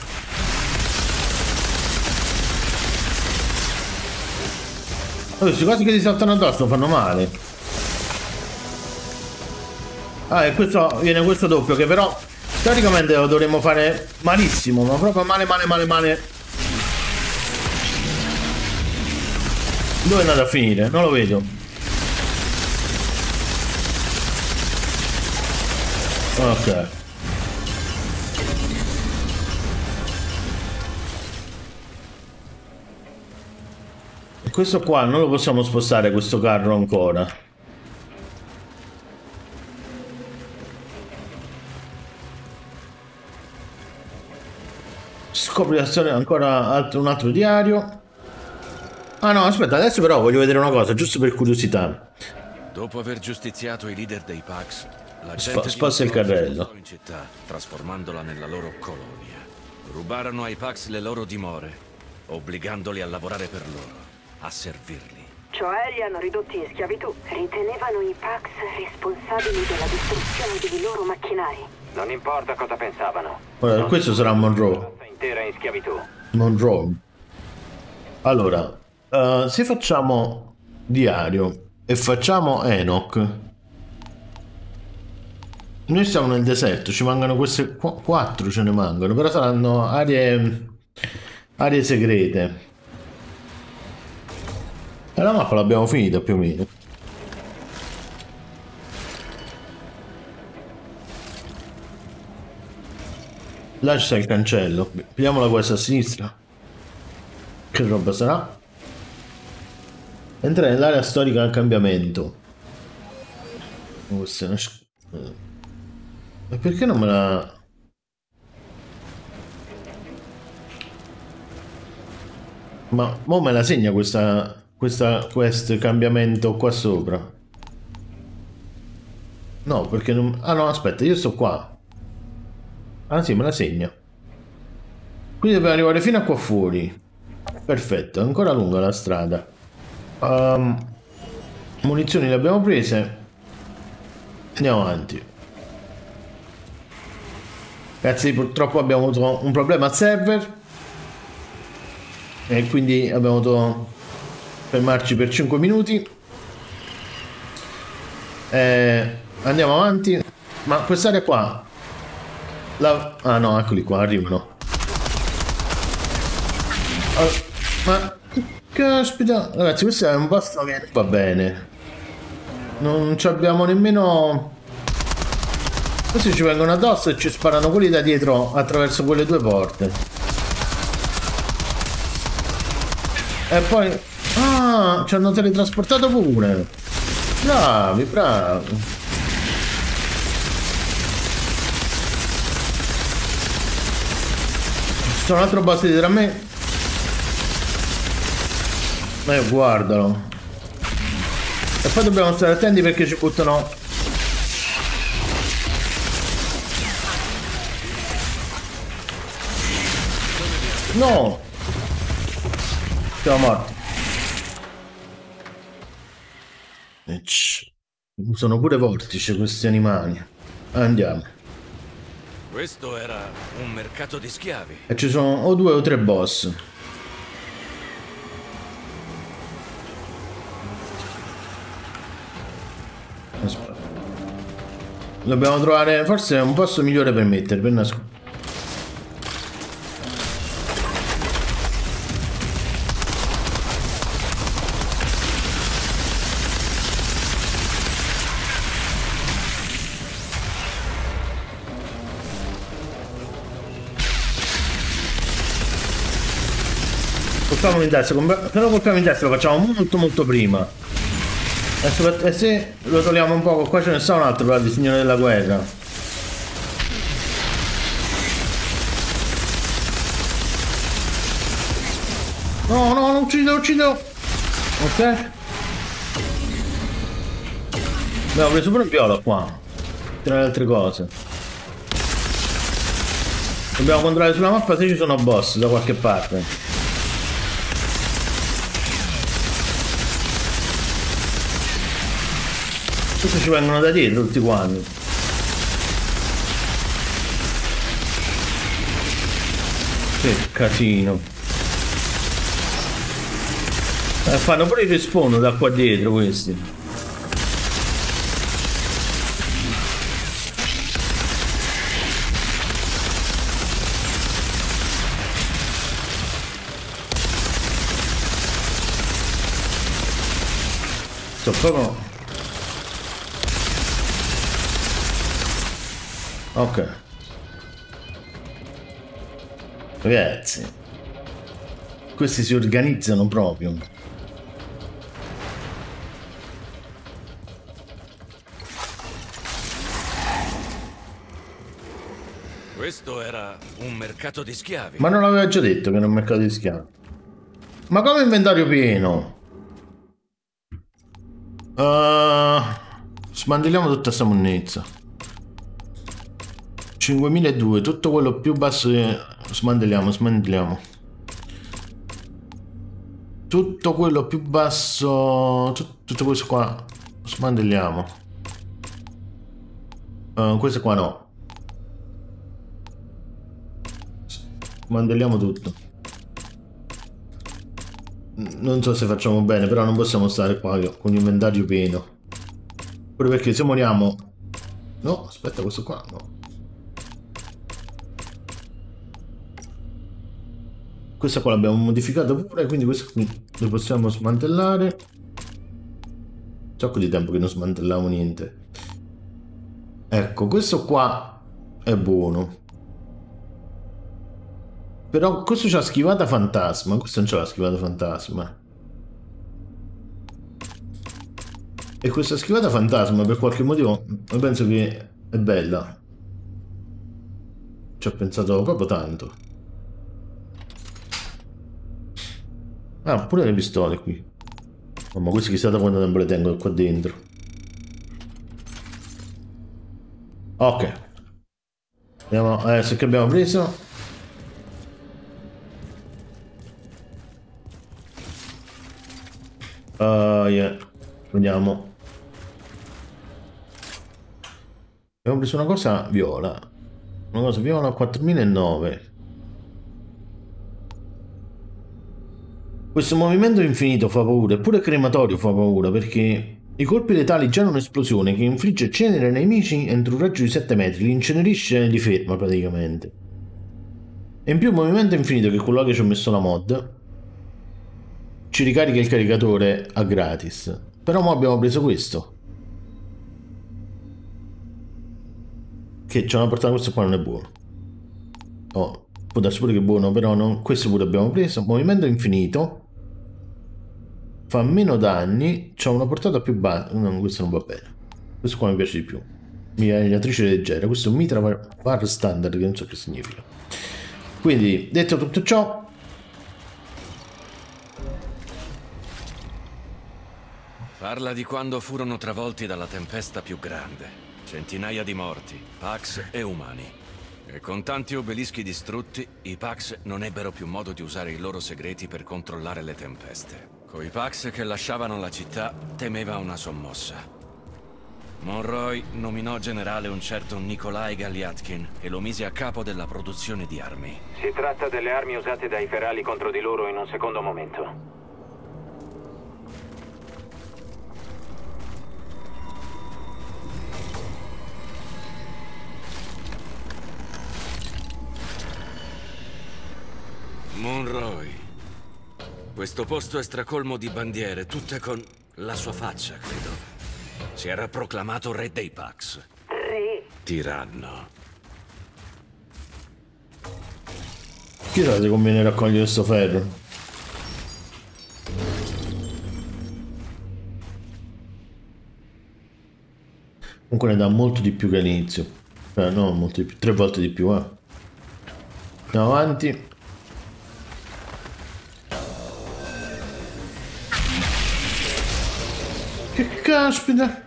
Questi quasi che ti saltano addosso fanno male. Ah, e questo viene questo doppio che però teoricamente lo dovremmo fare malissimo, ma proprio male. Dove è andato a finire? Non lo vedo. Ok. Questo qua non lo possiamo spostare, questo carro ancora. Scopri la storia ancora un altro diario. Ah no, aspetta, adesso però voglio vedere una cosa, giusto per curiosità.
Dopo aver giustiziato i leader dei Pax, la gente
sposta il carrello
in città, trasformandola nella loro colonia. Rubarono ai Pax le loro dimore, obbligandoli a lavorare per loro. A servirli.
Cioè li hanno ridotti in schiavitù. Ritenevano i Pax responsabili della distruzione dei loro macchinari.
Non importa cosa pensavano.
Ora, questo sarà Monroe.
Intera in schiavitù.
Monroe. Allora, se facciamo diario e facciamo Enoch, noi siamo nel deserto, ci mancano queste 4, ce ne mancano, però saranno aree segrete. E la mappa l'abbiamo finita più o meno. Là c'è il cancello. Pigliamola questa a sinistra. Che roba sarà? Entrare nell'area storica del cambiamento. Questa è una... E perché non me la... Ma mo me la segna questo cambiamento qua sopra? No, perché non... Ah no, aspetta, io sto qua. Ah sì, me la segna. Quindi dobbiamo arrivare fino a qua fuori. Perfetto, è ancora lunga la strada. Munizioni le abbiamo prese. Andiamo avanti. Ragazzi, purtroppo abbiamo avuto un problema al server. E quindi abbiamo dovuto fermarci per 5 minuti. Andiamo avanti. Ma quest'area qua ah no, eccoli qua, arrivano. Ma caspita, ragazzi, questo è un posto che va bene. Non ci abbiamo nemmeno... Questi ci vengono addosso e ci sparano quelli da dietro attraverso quelle due porte. E poi... Ah, ci hanno teletrasportato pure. Bravi, bravi. C'è un altro boss dietro a me. Guardalo. E poi dobbiamo stare attenti perché ci buttano. No. Siamo morti. Sono pure vortici questi animali. Andiamo.
Questo era un mercato di schiavi.
E ci sono o 2 o 3 boss. Aspetta. Dobbiamo trovare forse un posto migliore per mettere, per nascondere. Colpiamo in destra, però colpiamo in destra lo facciamo molto prima. Adesso, e se lo togliamo un po', qua ce ne sta un altro, però il Signore della Guerra. No, no, non uccido, uccido. Ok. Abbiamo preso pure un viola qua. Tra le altre cose. Dobbiamo controllare sulla mappa se ci sono boss da qualche parte. Questi ci vengono da dietro tutti quanti. Che casino. Fanno pure il respawn da qua dietro questi. Sto proprio... Ok. Ragazzi, questi si organizzano proprio.
Questo era un mercato di schiavi.
Ma non aveva già detto che era un mercato di schiavi? Ma come inventario pieno? Smantelliamo tutta sta monnezza. 5002, tutto quello più basso smantelliamo. Tutto quello più basso, tutto questo qua smantelliamo. Questo qua no. Smantelliamo tutto. Non so se facciamo bene, però non possiamo stare qua con l'inventario pieno. Pure perché se moriamo... No, aspetta, questo qua no. Questa qua l'abbiamo modificata pure, quindi questo qui lo possiamo smantellare. Un sacco di tempo che non smantellavo niente. Ecco, questo qua è buono. Però questo c'ha schivata fantasma, questo non c'ha la schivata fantasma. E questa schivata fantasma per qualche motivo penso che è bella. Ci ho pensato proprio tanto. Ah, pure le pistole qui. Oh, ma questi chissà da quanto tempo le tengo qua dentro. Ok. Vediamo adesso che abbiamo preso. Yeah. Vediamo. Abbiamo preso una cosa viola. Una cosa viola a 4009. Questo movimento infinito fa paura, eppure crematorio fa paura perché i colpi letali già un'esplosione che infligge cenere ai nemici entro un raggio di 7 metri, li incenerisce e li ferma praticamente. E in più il movimento infinito, che è quello che ci ho messo la mod, ci ricarica il caricatore a gratis. Però ora abbiamo preso questo. Che ci hanno portato, questo qua non è buono. Oh, può darsi pure che è buono, però non. Questo pure abbiamo preso. Movimento infinito. Fa meno danni. C'ha una portata più bassa. No, questo non va bene. Questo qua mi piace di più. Mitragliatrice leggera. Questo è un mitra var standard, che non so che significa. Quindi, detto tutto ciò,
parla di quando furono travolti dalla tempesta più grande. Centinaia di morti, Pax e umani. E con tanti obelischi distrutti, i Pax non ebbero più modo di usare i loro segreti per controllare le tempeste. Coi Pax che lasciavano la città, temeva una sommossa. Monroy nominò generale un certo Nikolai Galyatkin e lo mise a capo della produzione di armi.
Si tratta delle armi usate dai ferali contro di loro in un secondo momento.
Monroy. Questo posto è stracolmo di bandiere, tutte con la sua faccia, credo. Si era proclamato re dei Pax.
Re?
Tiranno.
chissà se conviene raccogliere questo ferro. Comunque ne dà molto di più che all'inizio. No, molto di più, 3 volte di più, eh. Andiamo avanti. Che caspita!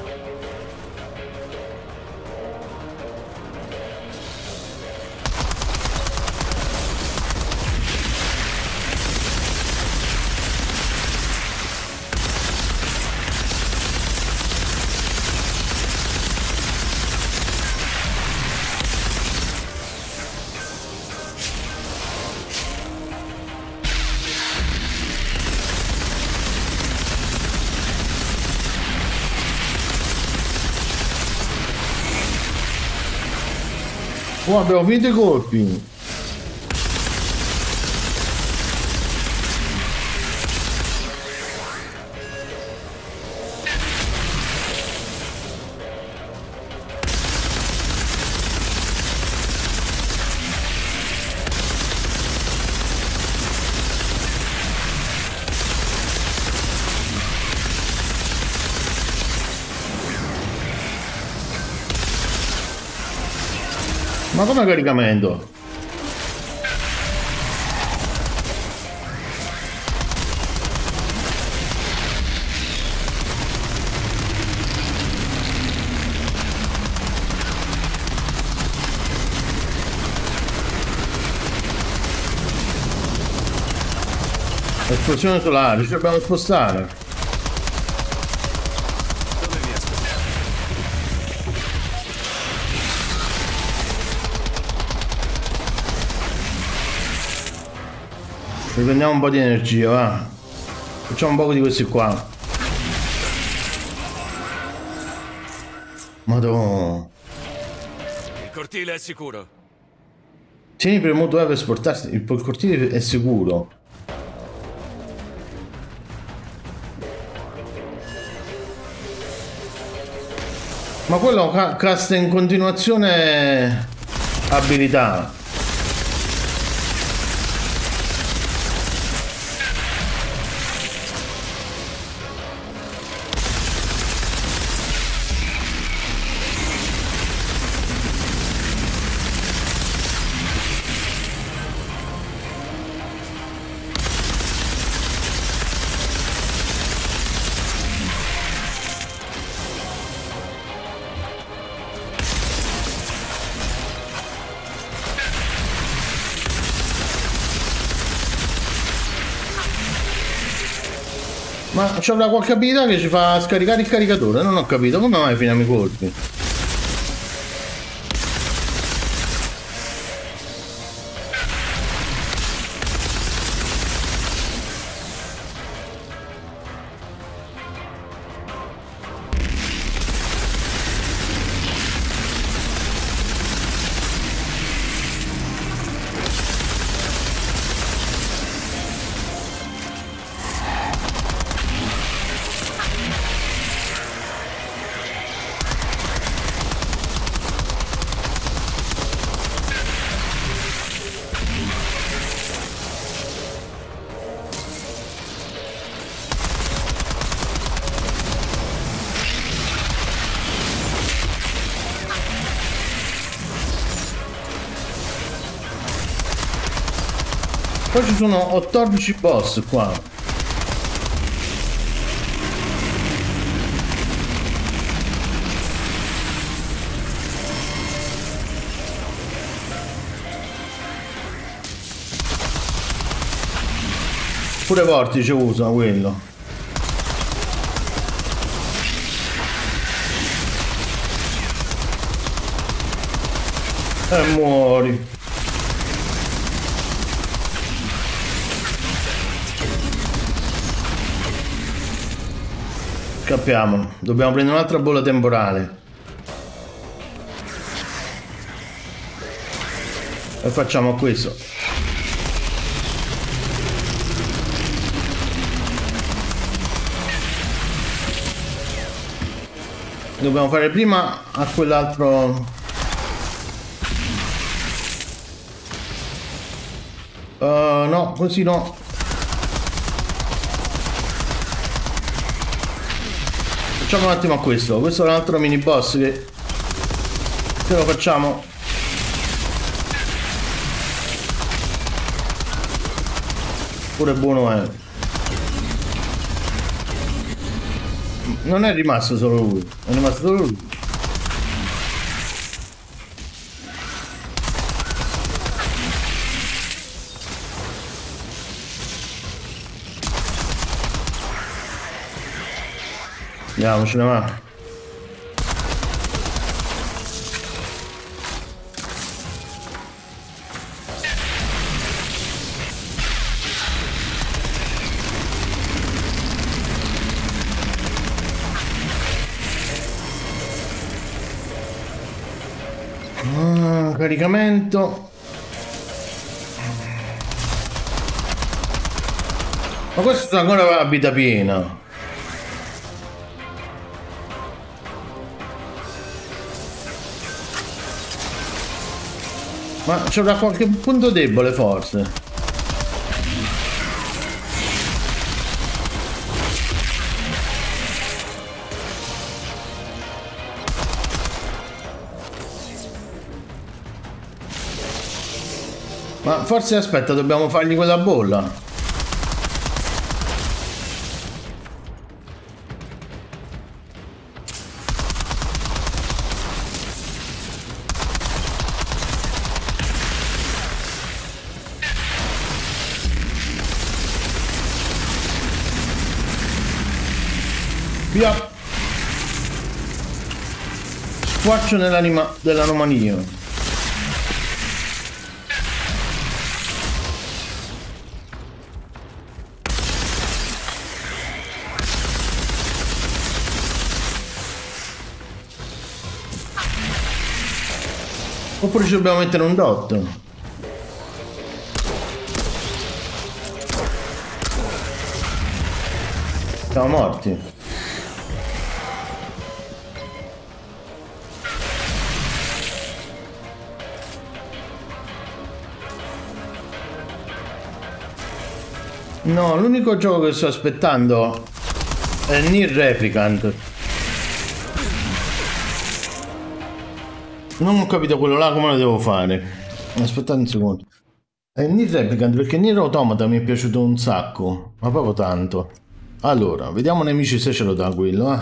Oh, abbiamo finito i colpi. Ma come caricamento? Esplosione solare, ci dobbiamo spostare. Riprendiamo un po' di energia, va. Facciamo un po' di questi qua. Madonna.
Il cortile è sicuro.
Tieni premuto per sportarsi. Il cortile è sicuro. Ma quello casta in continuazione abilità. Ma c'è una qualche abilità che ci fa scaricare il caricatore, non ho capito come mai finiamo i colpi. Poi ci sono 14 boss qua. Pure vortice usa quello. E muori. Scappiamo, dobbiamo prendere un'altra bolla temporale. E facciamo questo. Dobbiamo fare prima a quell'altro. No, così no. Facciamo un attimo a questo. Questo è un altro mini boss che se lo facciamo. Pure buono è. Non è rimasto solo lui. È rimasto solo lui. Andiamocene va. Caricamento. Ma questo ancora a vita piena. Ma c'è da qualche punto debole forse. Ma forse aspetta, dobbiamo fargli quella bolla. Via. Squarcio nell'anima dell'anomalia. Oppure ci dobbiamo mettere un dot. Siamo morti. No, l'unico gioco che sto aspettando è Nier Replicant. Non ho capito quello là come lo devo fare. Aspettate un secondo. È Nier Replicant perché Nier Automata mi è piaciuto un sacco, ma proprio tanto. Allora, vediamo nemici se ce lo dà quello,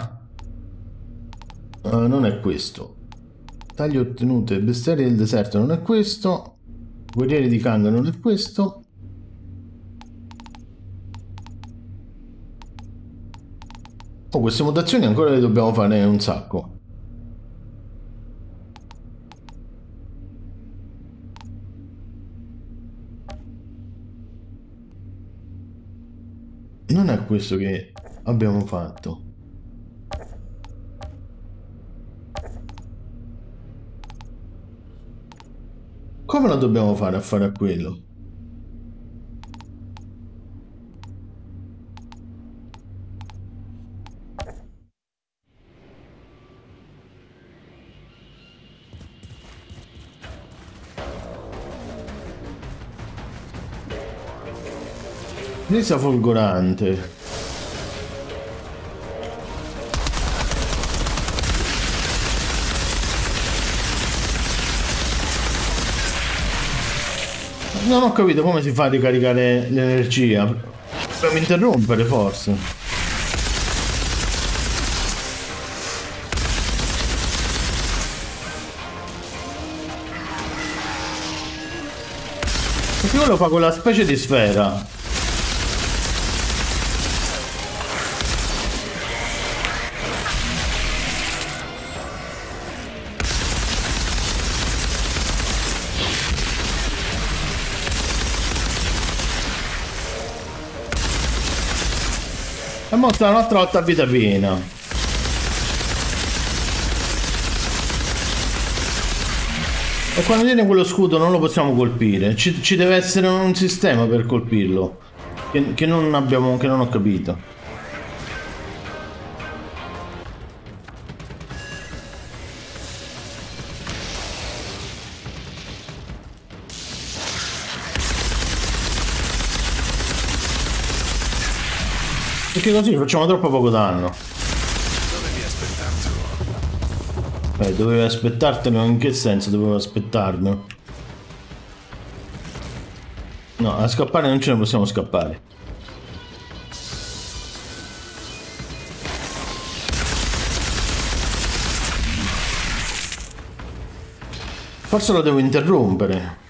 non è questo. Tagli ottenute, bestiari del deserto non è questo. Guerrieri di Kang non è questo. Oh, queste mutazioni ancora le dobbiamo fare un sacco. Non è questo che abbiamo fatto. Come la dobbiamo fare a fare a quello? Resa folgorante. Non ho capito come si fa a ricaricare l'energia. Dobbiamo interrompere forse. Perché quello fa quella specie di sfera. E mostra un'altra volta a vita piena. E quando viene quello scudo non lo possiamo colpire. Ci deve essere un sistema per colpirlo. Che non abbiamo, che non ho capito. Perché così facciamo troppo poco danno.
Dovevi aspettartelo.
Dovevi aspettartelo? In che senso dovevo aspettarlo? No, a scappare non ce ne possiamo scappare. Forse lo devo interrompere.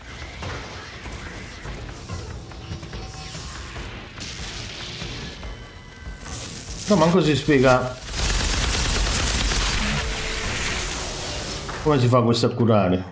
No, manco si spiega come si fa questo a curare.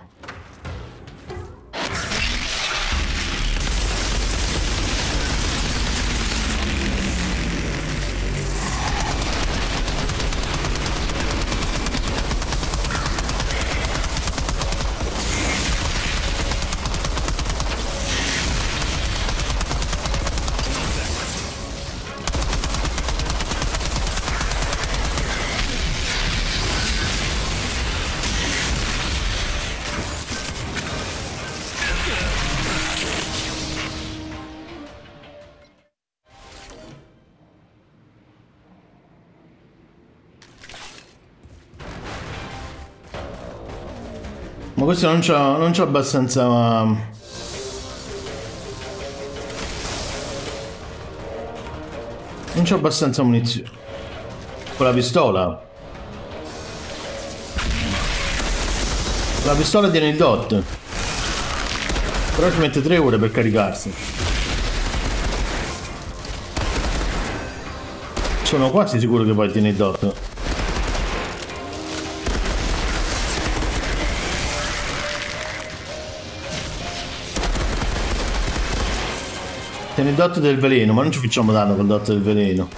Ma questo non c'ha abbastanza... Non c'ho abbastanza munizioni. Con la pistola. La pistola tiene il dot. Però ci mette 3 ore per caricarsi. Sono quasi sicuro che poi tiene il dot. Tiene il dot del veleno, ma non ci facciamo danno col dot del veleno.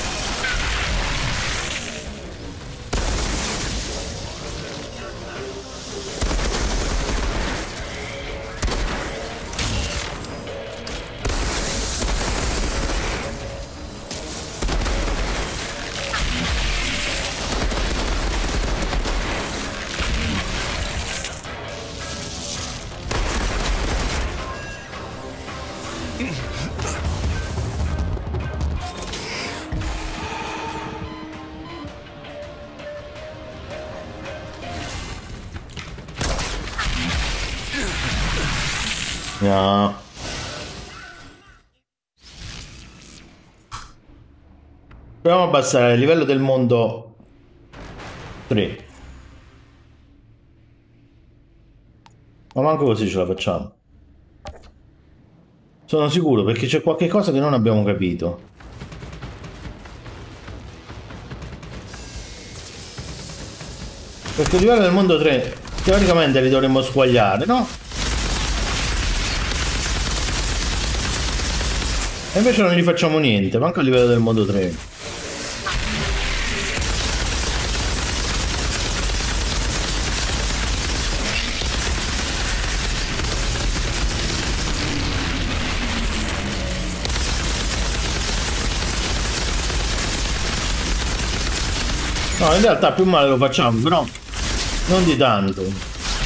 No. Proviamo a abbassare il livello del mondo 3. Ma manco così ce la facciamo. Sono sicuro perché c'è qualche cosa che non abbiamo capito. Perché i livelli del mondo 3 teoricamente li dovremmo squagliare, no? E invece non gli facciamo niente, manco a livello del mondo 3. No, in realtà più male lo facciamo, però non di tanto.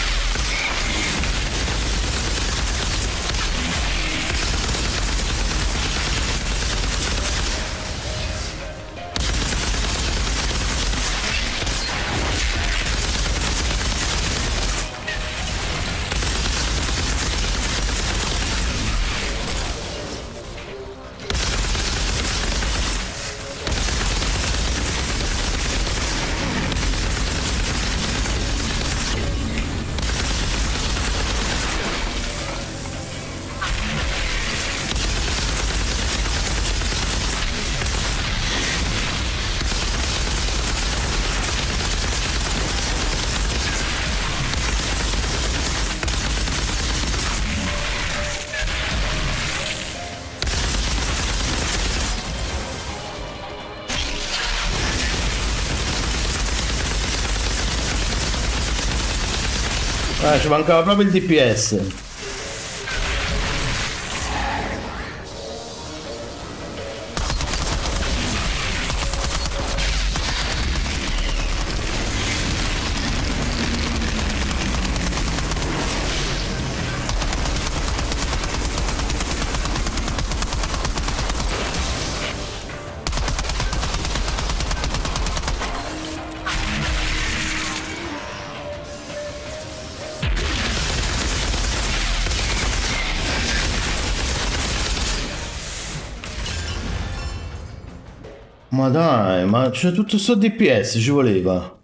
Ci mancava proprio il DPS. Ma dai, ma c'è tutto sto DPS, ci voleva.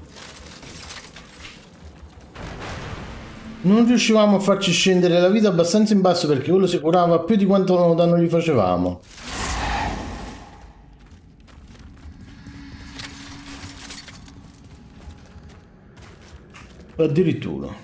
Non riuscivamo a farci scendere la vita abbastanza in basso perché quello si curava più di quanto danno gli facevamo. Addirittura.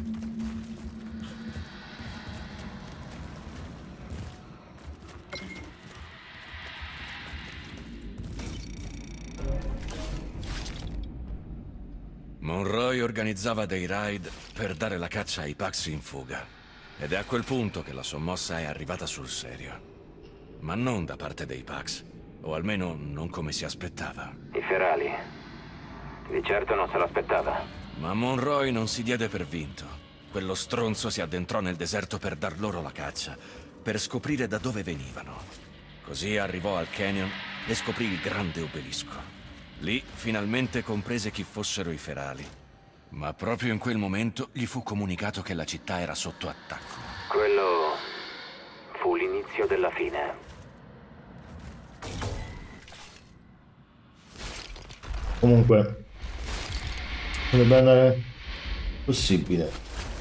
Monroy organizzava dei raid per dare la caccia ai Pax in fuga. Ed è a quel punto che la sommossa è arrivata sul serio. Ma non da parte dei Pax. O almeno non come si aspettava.
I ferali. Di certo non se l'aspettava.
Ma Monroy non si diede per vinto. Quello stronzo si addentrò nel deserto per dar loro la caccia, per scoprire da dove venivano. Così arrivò al canyon e scoprì il grande obelisco. Lì finalmente comprese chi fossero i ferali. Ma proprio in quel momento gli fu comunicato che la città era sotto attacco.
Quello fu l'inizio della fine.
Comunque dovrebbe andare possibile.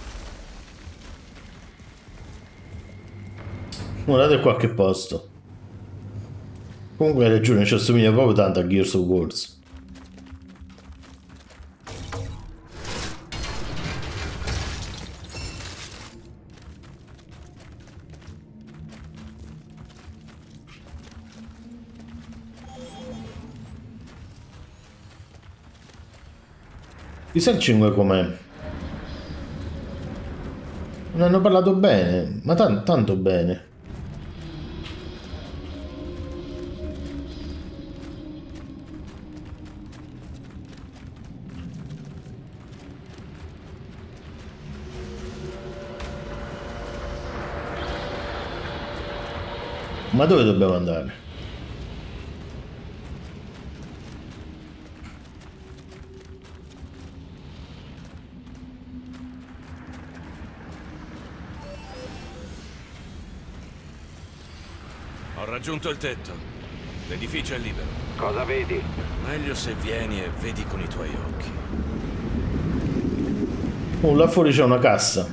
Guardate qua che posto. Comunque hai ragione, ci assomiglia proprio tanto a Gears of War. Chissà il 5 com'è. Ne hanno parlato bene, ma tanto bene. Ma dove dobbiamo andare?
Ho raggiunto il tetto. L'edificio è libero.
Cosa vedi?
Meglio se vieni e vedi con i tuoi occhi.
Oh, là fuori c'è una cassa.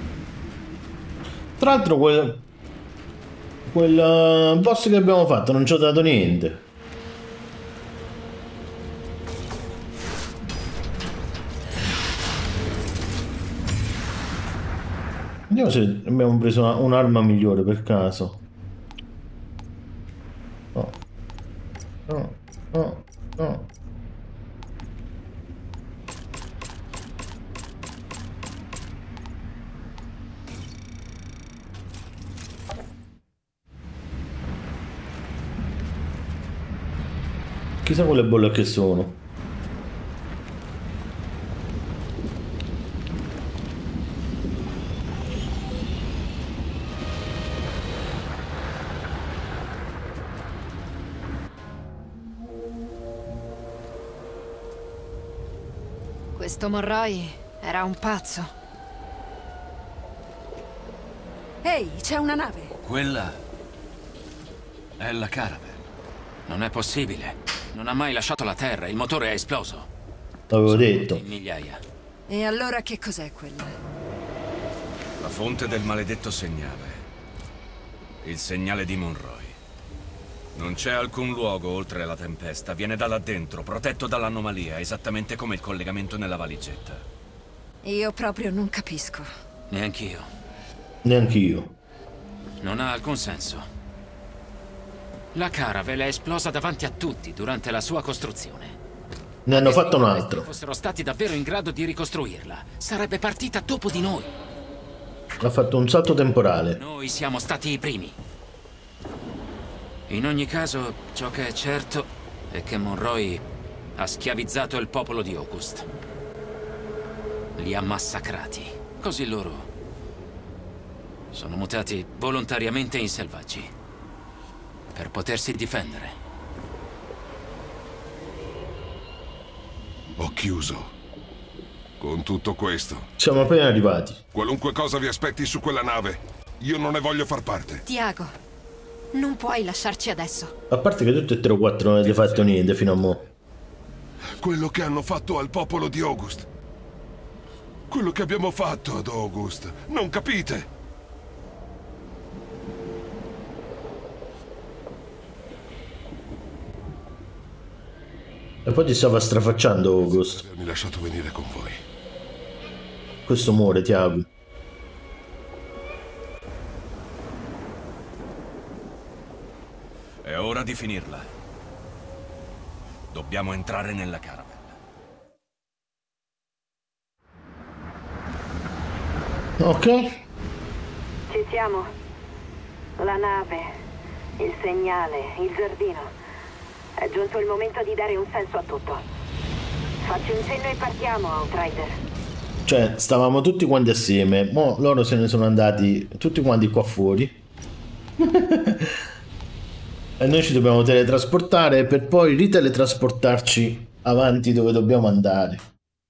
Tra l'altro quel boss che abbiamo fatto non ci ha dato niente. Vediamo se abbiamo preso un'arma migliore per caso. No. No. No. No. Chissà quelle bolle che sono.
Questo Monroy era un pazzo. Ehi, c'è una nave.
Quella è la Caravel.
Non è possibile. Non ha mai lasciato la Terra, il motore è esploso.
L'avevo detto.
In migliaia.
E allora che cos'è quella?
La fonte del maledetto segnale. Il segnale di Monroy. Non c'è alcun luogo oltre la tempesta. Viene da là dentro, protetto dall'anomalia, esattamente come il collegamento nella valigetta.
Io proprio non capisco.
Neanch'io.
Neanch'io.
Non ha alcun senso. La Caravel è esplosa davanti a tutti durante la sua costruzione.
Ne hanno fatto un
Se
altro.
fossero stati davvero in grado di ricostruirla, sarebbe partita dopo di noi.
Ha fatto un salto temporale.
Noi siamo stati i primi. In ogni caso, ciò che è certo è che Monroy ha schiavizzato il popolo di August. Li ha massacrati. Così loro sono mutati volontariamente in selvaggi. Per potersi difendere.
Ho chiuso. Con tutto questo,
Siamo appena arrivati.
qualunque cosa vi aspetti su quella nave, io non ne voglio far parte.
Tiago, non puoi lasciarci adesso.
A parte che tutte e tre o quattro non avete fatto niente fino a mo'.
Quello che hanno fatto al popolo di August. Quello che abbiamo fatto ad August. Non capite?
E poi ti stava strafacciando August.
Avermi lasciato venire con voi.
Questo muore, Tiago.
È ora di finirla. Dobbiamo entrare nella Caravel.
Ok.
Ci siamo. La nave, il segnale, il giardino. È giunto il momento di dare un senso a tutto. Facci un cenno e partiamo, Outrider.
Cioè, stavamo tutti quanti assieme. Mo' loro se ne sono andati tutti quanti qua fuori. E noi ci dobbiamo teletrasportare per poi riteletrasportarci avanti dove dobbiamo andare.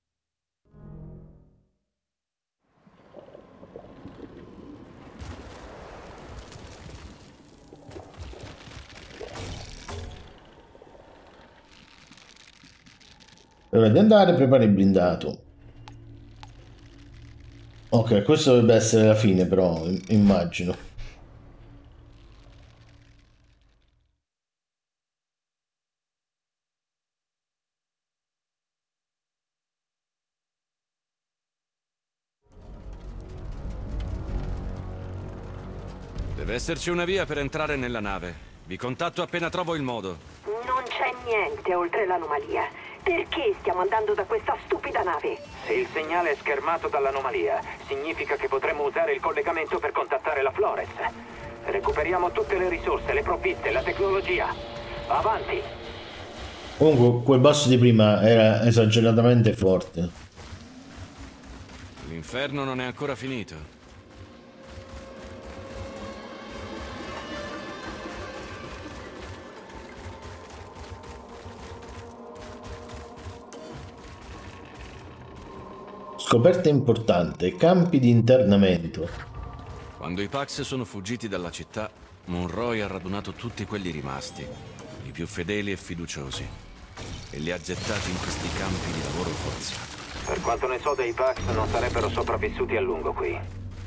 È ora di andare, prepara il blindato. Ok, questo dovrebbe essere la fine però, immagino.
Deve esserci una via per entrare nella nave. Vi contatto appena trovo il modo.
Non c'è niente oltre l'anomalia. Perché stiamo andando da questa stupida nave?
Se il segnale è schermato dall'anomalia, significa che potremo usare il collegamento per contattare la Flores. Recuperiamo tutte le risorse, le provviste, la tecnologia. Avanti!
Comunque quel basso di prima era esageratamente forte.
L'inferno non è ancora finito.
Scoperta importante, campi di internamento.
Quando i Pax sono fuggiti dalla città, Monroy ha radunato tutti quelli rimasti, i più fedeli e fiduciosi, e li ha gettati in questi campi di lavoro forzato.
Per quanto ne so dei Pax, non sarebbero sopravvissuti a lungo qui.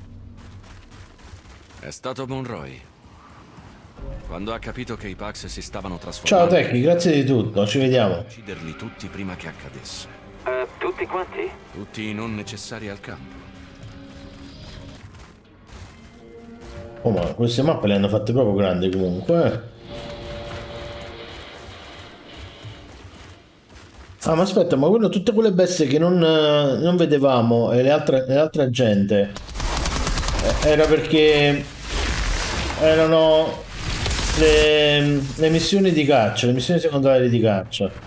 È stato Monroy. Quando ha capito che i Pax si stavano
Ciao
trasformando...
Tecchi, grazie di tutto, ci vediamo.
Ucciderli tutti prima che accadesse.
Tutti quanti?
Tutti i non necessari al campo.
Oh, ma queste mappe le hanno fatte proprio grandi comunque. Ah, ma aspetta, ma quello, tutte quelle bestie che non vedevamo e le altre gente era perché erano le missioni di caccia, le missioni secondarie di caccia.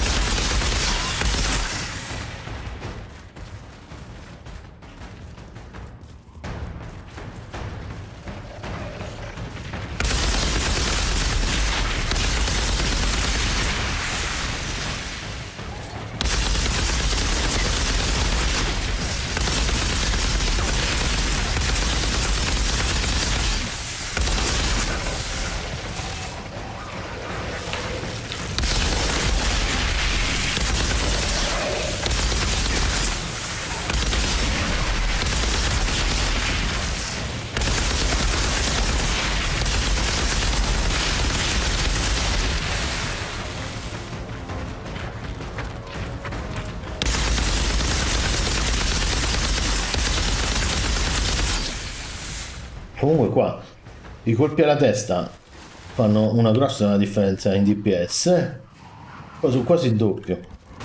Comunque qua i colpi alla testa fanno una grossa differenza in DPS, poi sono quasi il doppio.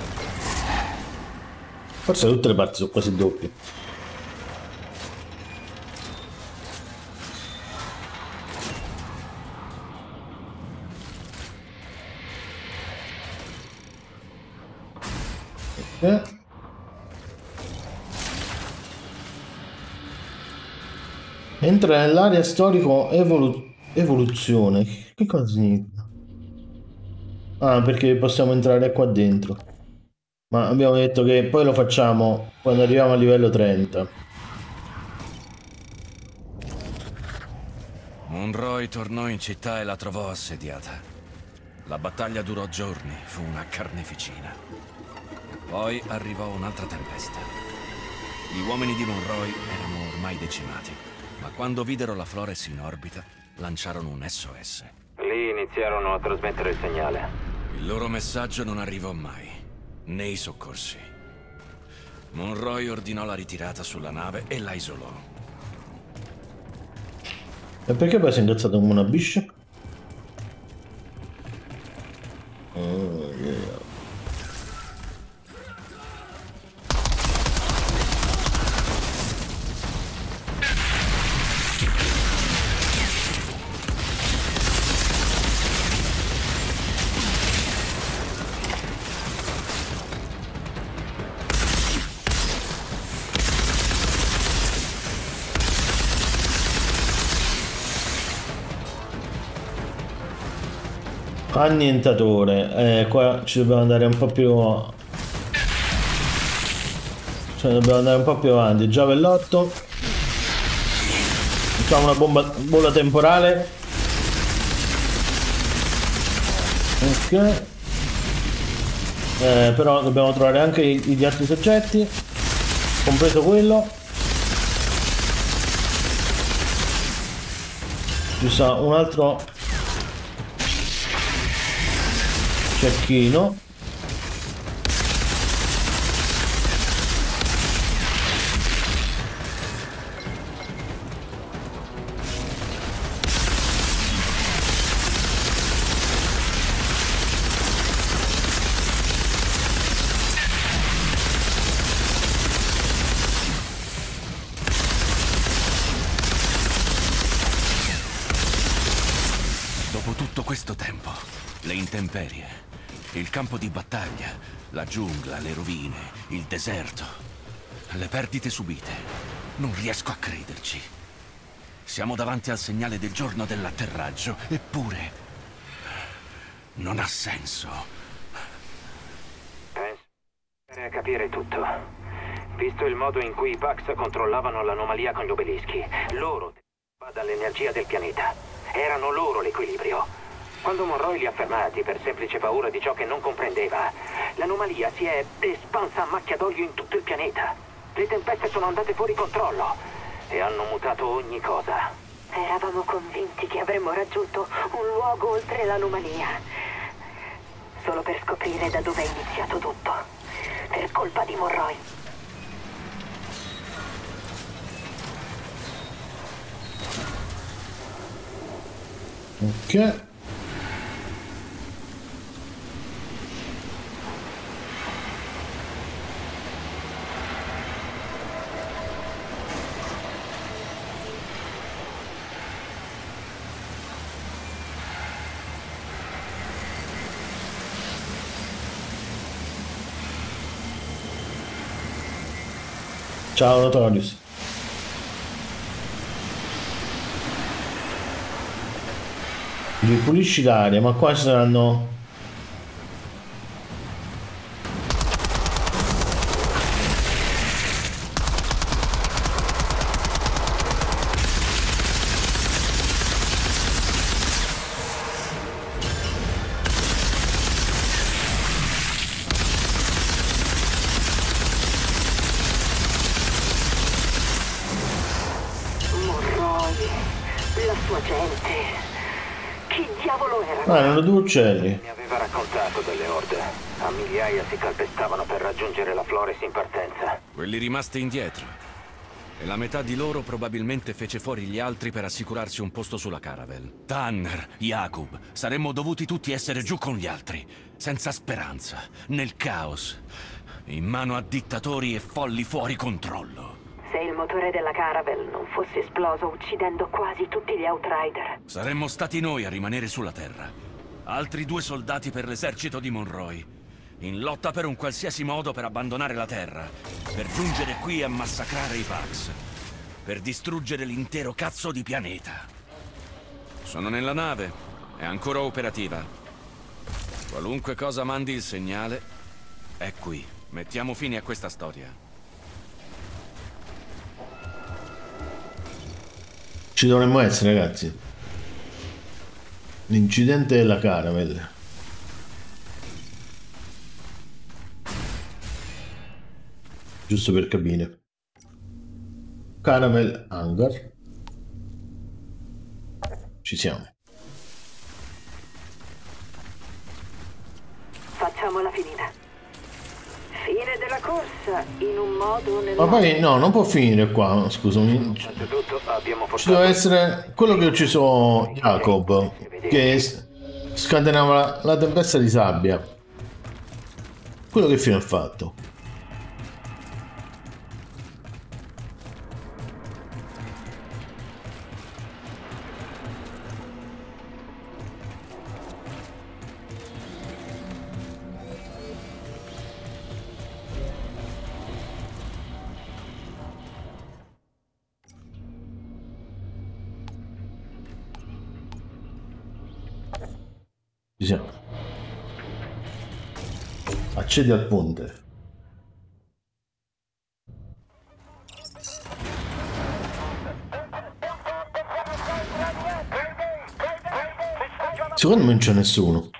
Forse tutte le parti sono quasi il doppio. Ok. Entra nell'area storico evoluzione. Che cosa significa? Ah, perché possiamo entrare qua dentro. Ma abbiamo detto che poi lo facciamo quando arriviamo a livello 30.
Monroy tornò in città e la trovò assediata. La battaglia durò giorni, fu una carneficina. Poi arrivò un'altra tempesta. Gli uomini di Monroy erano ormai decimati. Ma quando videro la Flores in orbita, lanciarono un SOS.
Lì iniziarono a trasmettere il segnale.
Il loro messaggio non arrivò mai, né i soccorsi. Monroy ordinò la ritirata sulla nave e la isolò.
E perché poi si è ingazzato come una biscia? Oh, yeah. Annientatore, qua ci dobbiamo andare un po' più, cioè dobbiamo andare un po' più avanti. Giavellotto, facciamo una bolla temporale. Ok, però dobbiamo trovare anche gli altri soggetti, compreso quello. Ci sta un altro cecchino.
Dopo tutto questo tempo, le intemperie, il campo di battaglia, la giungla, le rovine, il deserto, le perdite subite. Non riesco a crederci. Siamo davanti al segnale del giorno dell'atterraggio, eppure non ha senso.
Penso a capire tutto. Visto il modo in cui i Pax controllavano l'anomalia con gli obelischi, loro dall'energia del pianeta. Erano loro l'equilibrio. Quando Monroy li ha fermati per semplice paura di ciò che non comprendeva, l'anomalia si è espansa a macchia d'olio in tutto il pianeta. Le tempeste sono andate fuori controllo e hanno mutato ogni cosa.
Eravamo convinti che avremmo raggiunto un luogo oltre l'anomalia, solo per scoprire da dove è iniziato tutto. Per colpa di Monroy.
Ok. Ciao Notorious. Ripulisci l'aria, ma qua ci saranno...
La sua gente. Chi diavolo era?
Ah, erano due uccelli.
Mi aveva raccontato delle orde. A migliaia si calpestavano per raggiungere la Flores in partenza.
Quelli rimasti indietro. E la metà di loro probabilmente fece fuori gli altri per assicurarsi un posto sulla Caravel. Tanner, Jakub, saremmo dovuti tutti essere giù con gli altri. Senza speranza, nel caos. In mano a dittatori e folli fuori controllo.
Se il motore della Caravel non fosse esploso uccidendo quasi tutti gli Outrider.
Saremmo stati noi a rimanere sulla Terra. Altri 2 soldati per l'esercito di Monroy. In lotta per un qualsiasi modo per abbandonare la Terra. Per giungere qui a massacrare i Pax. Per distruggere l'intero cazzo di pianeta. Sono nella nave. È ancora operativa. Qualunque cosa mandi il segnale, è qui. Mettiamo fine a questa storia.
Ci dovremmo essere, ragazzi. L'incidente della Caravel. Giusto per capire. Caravel Hangar. Ci siamo.
Facciamola finita. Fine della corsa, in un modo o
Ma poi no, non può finire qua, scusami.
Innanzitutto abbiamo
Ci deve essere quello che ha ucciso Jacob, che scatenava la tempesta di sabbia. Quello che fine ha fatto? Ci siamo. Accedi al ponte. Secondo me non c'è nessuno.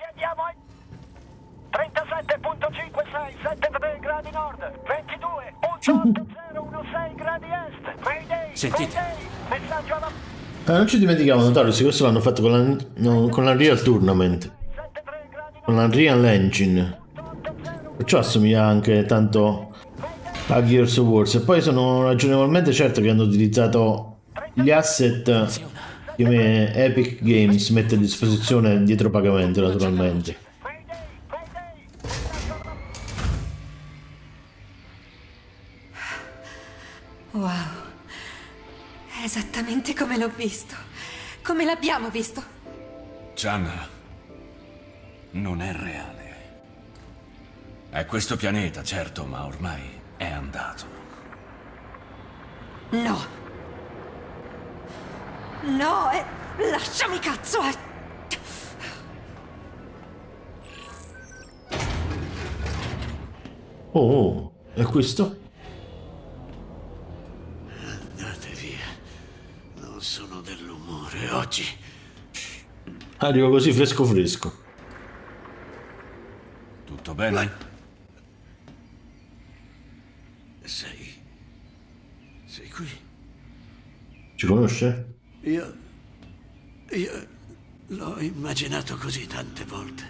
37.56, 73 gradi nord, 22, 18016 gradi est. Mayday,
Sentite.
Mayday, messaggio alla...
Non ci dimentichiamo, Notorious, questo l'hanno fatto con la, no, con la Real Tournament. Con la Real Engine. Perciò assomiglia anche tanto a Gears of War. E poi sono ragionevolmente certo che hanno utilizzato gli asset che Epic Games mette a disposizione dietro pagamento, naturalmente.
Wow. È esattamente come l'ho visto. Come l'abbiamo visto.
Gianna, non è reale. È questo pianeta, certo, ma ormai è andato.
No. No, lasciami, cazzo!
Oh, è questo?
Andate via. Non sono dell'umore oggi.
Arrivo così fresco fresco.
Tutto bene?
Sei qui?
Ci conosce?
Io l'ho immaginato così tante volte.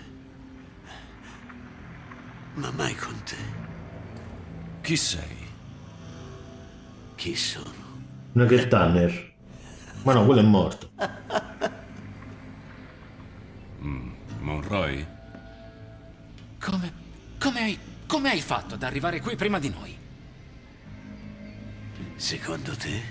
Ma mai con te.
Chi sei?
Chi sono?
Nugget Tanner. Ma no, quello è morto.
Monroy?
Come hai fatto ad arrivare qui prima di noi?
Secondo te?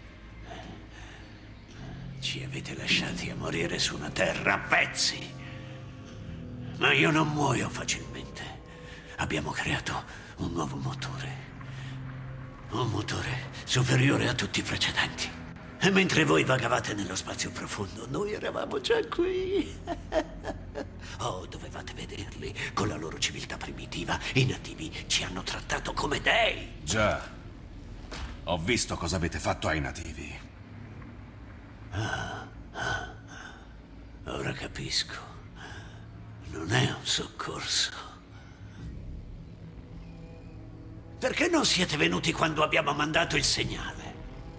Ci avete lasciati a morire su una terra a pezzi. Ma io non muoio facilmente. Abbiamo creato un nuovo motore. Un motore superiore a tutti i precedenti. E mentre voi vagavate nello spazio profondo, noi eravamo già qui. Oh, dovevate vederli. Con la loro civiltà primitiva, i nativi ci hanno trattato come dei.
Già. Ho visto cosa avete fatto ai nativi.
Ora capisco. Non è un soccorso. Perché non siete venuti quando abbiamo mandato il segnale?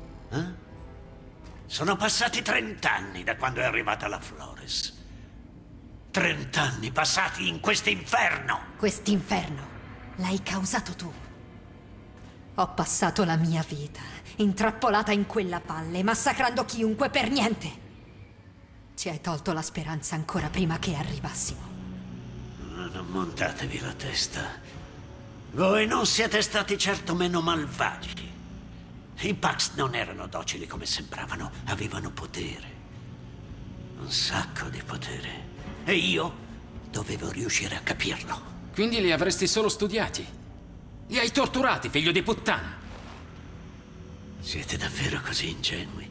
Sono passati 30 anni da quando è arrivata la Flores. 30 anni passati in quest'inferno!
Quest'inferno l'hai causato tu. Ho passato la mia vita intrappolata in quella valle, massacrando chiunque per niente. Ci hai tolto la speranza ancora prima che arrivassimo.
Non montatevi la testa. Voi non siete stati certo meno malvagi. I Pax non erano docili come sembravano, avevano potere. Un sacco di potere. E io dovevo riuscire a capirlo.
Quindi li avresti solo studiati? Li hai torturati, figlio di puttana!
Siete davvero così ingenui?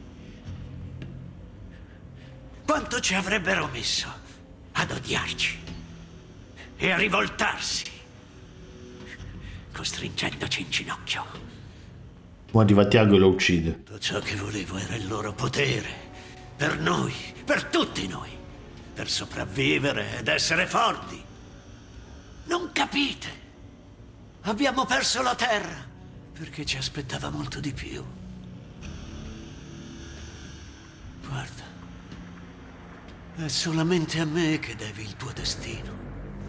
Quanto ci avrebbero messo ad odiarci e a rivoltarsi, costringendoci in ginocchio?
Ma arriva Tiago e lo uccide.
Tutto ciò che volevo era il loro potere. Per noi, per tutti noi. Per sopravvivere ed essere forti. Non capite? Abbiamo perso la terra perché ci aspettava molto di più. Guarda, è solamente a me che devi il tuo destino.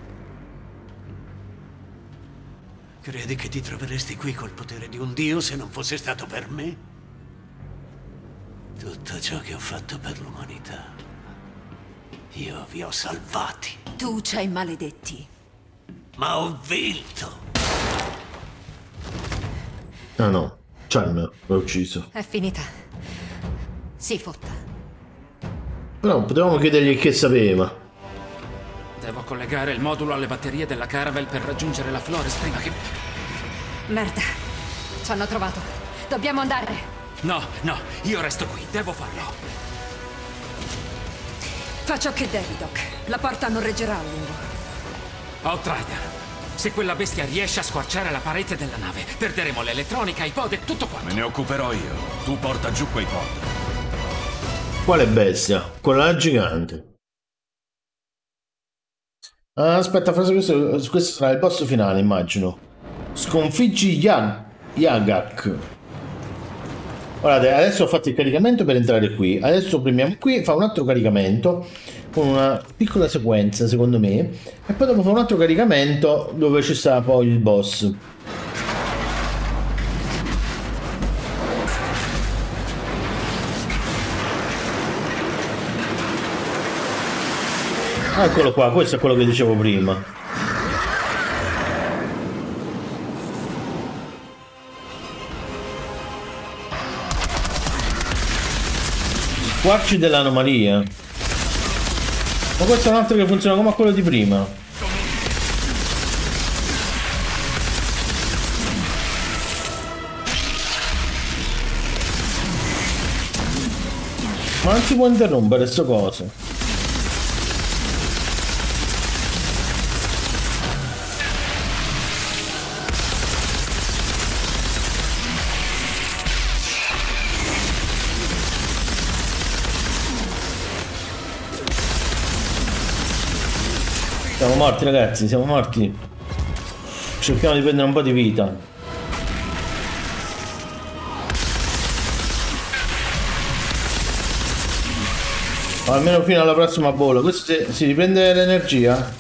Credi che ti troveresti qui col potere di un dio se non fosse stato per me? Tutto ciò che ho fatto per l'umanità, io vi ho salvati.
Tu ci hai maledetti.
Ma ho vinto.
Ah no, Chan l'ha ucciso.
È finita. Si fotta.
Però potevamo chiedergli che sapeva.
Devo collegare il modulo alle batterie della Caravel per raggiungere la Flores prima che...
Merda. Ci hanno trovato. Dobbiamo andare.
No, io resto qui. Devo farlo.
Fa ciò che devi, Doc. La porta non reggerà a lungo.
Outrider, se quella bestia riesce a squarciare la parete della nave, perderemo l'elettronica, i pod e tutto quanto.
Me ne occuperò io. Tu porta giù quei pod.
Quale bestia? Quella gigante. Aspetta, questo sarà il boss finale, immagino. Sconfiggi Yagak. Guardate, adesso ho fatto il caricamento per entrare qui. Adesso premiamo qui, fa un altro caricamento con una piccola sequenza, secondo me. E poi dopo fa un altro caricamento dove ci sta poi il boss. Eccolo qua, questo è quello che dicevo prima. Squarci dell'anomalia. Ma questo è un altro che funziona come quello di prima. Ma non si può interrompere sto coso. Siamo morti ragazzi, siamo morti. Cerchiamo di prendere un po' di vita. O almeno fino alla prossima bolla. Questo si riprende l'energia.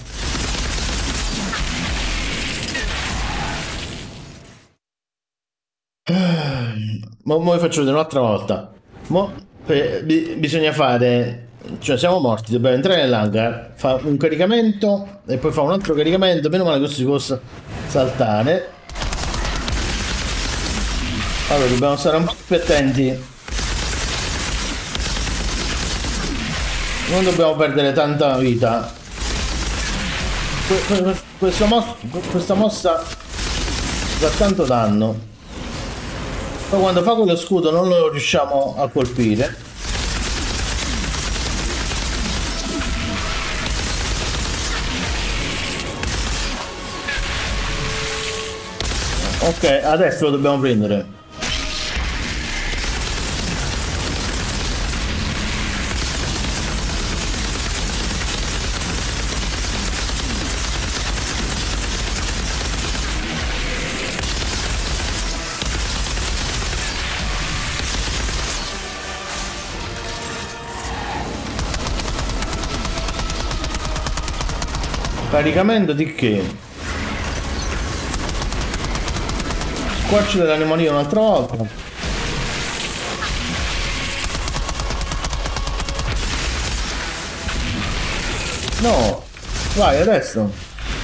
Mo vi faccio vedere un'altra volta. Bisogna fare Cioè siamo morti, dobbiamo entrare nell'hangar, fa un caricamento e poi fa un altro caricamento. Meno male che questo si possa saltare. Allora dobbiamo stare un po' più attenti. Non dobbiamo perdere tanta vita. Questa mossa fa tanto danno. Poi quando fa quello scudo non lo riusciamo a colpire. Ok, adesso lo dobbiamo prendere. Caricamento di che? Squarci dell'anemonia un'altra volta. No, vai adesso.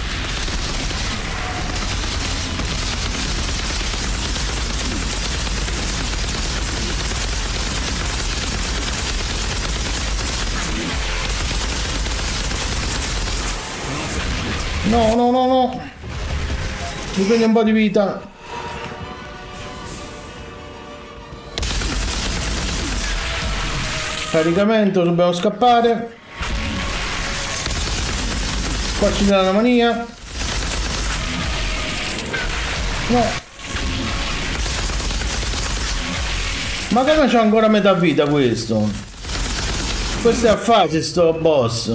No, no, no, no. Mi prendi un po' di vita. Caricamento, dobbiamo scappare. Qua ci dà la mania. No. Ma come c'è ancora metà vita questo? Questo è a fase sto boss.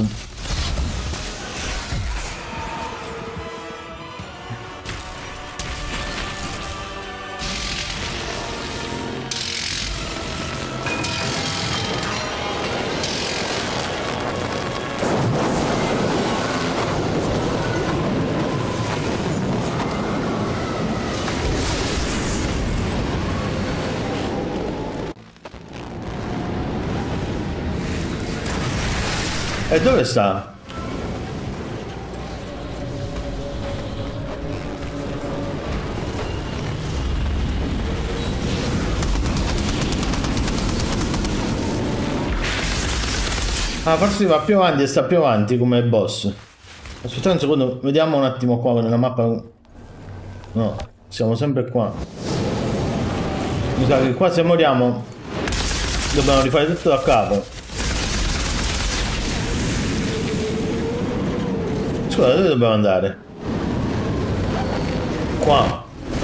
E dove sta? Ah, forse va più avanti e sta più avanti come boss. Aspetta un secondo, vediamo un attimo qua nella mappa. No, siamo sempre qua. Mi sa che qua se moriamo dobbiamo rifare tutto da capo. Scusa, dove dobbiamo andare? Qua.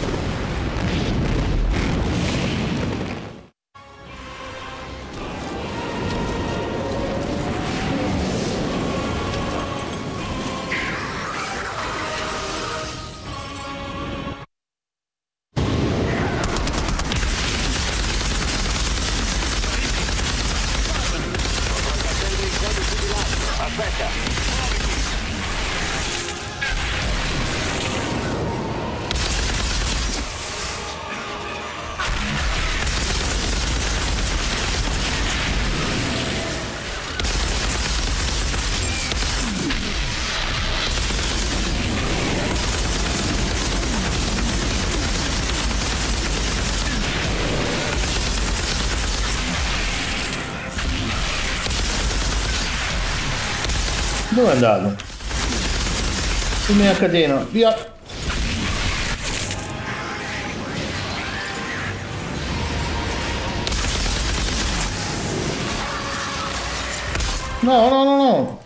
Dove è andato? Fammi a catena, via! No, no, no, no!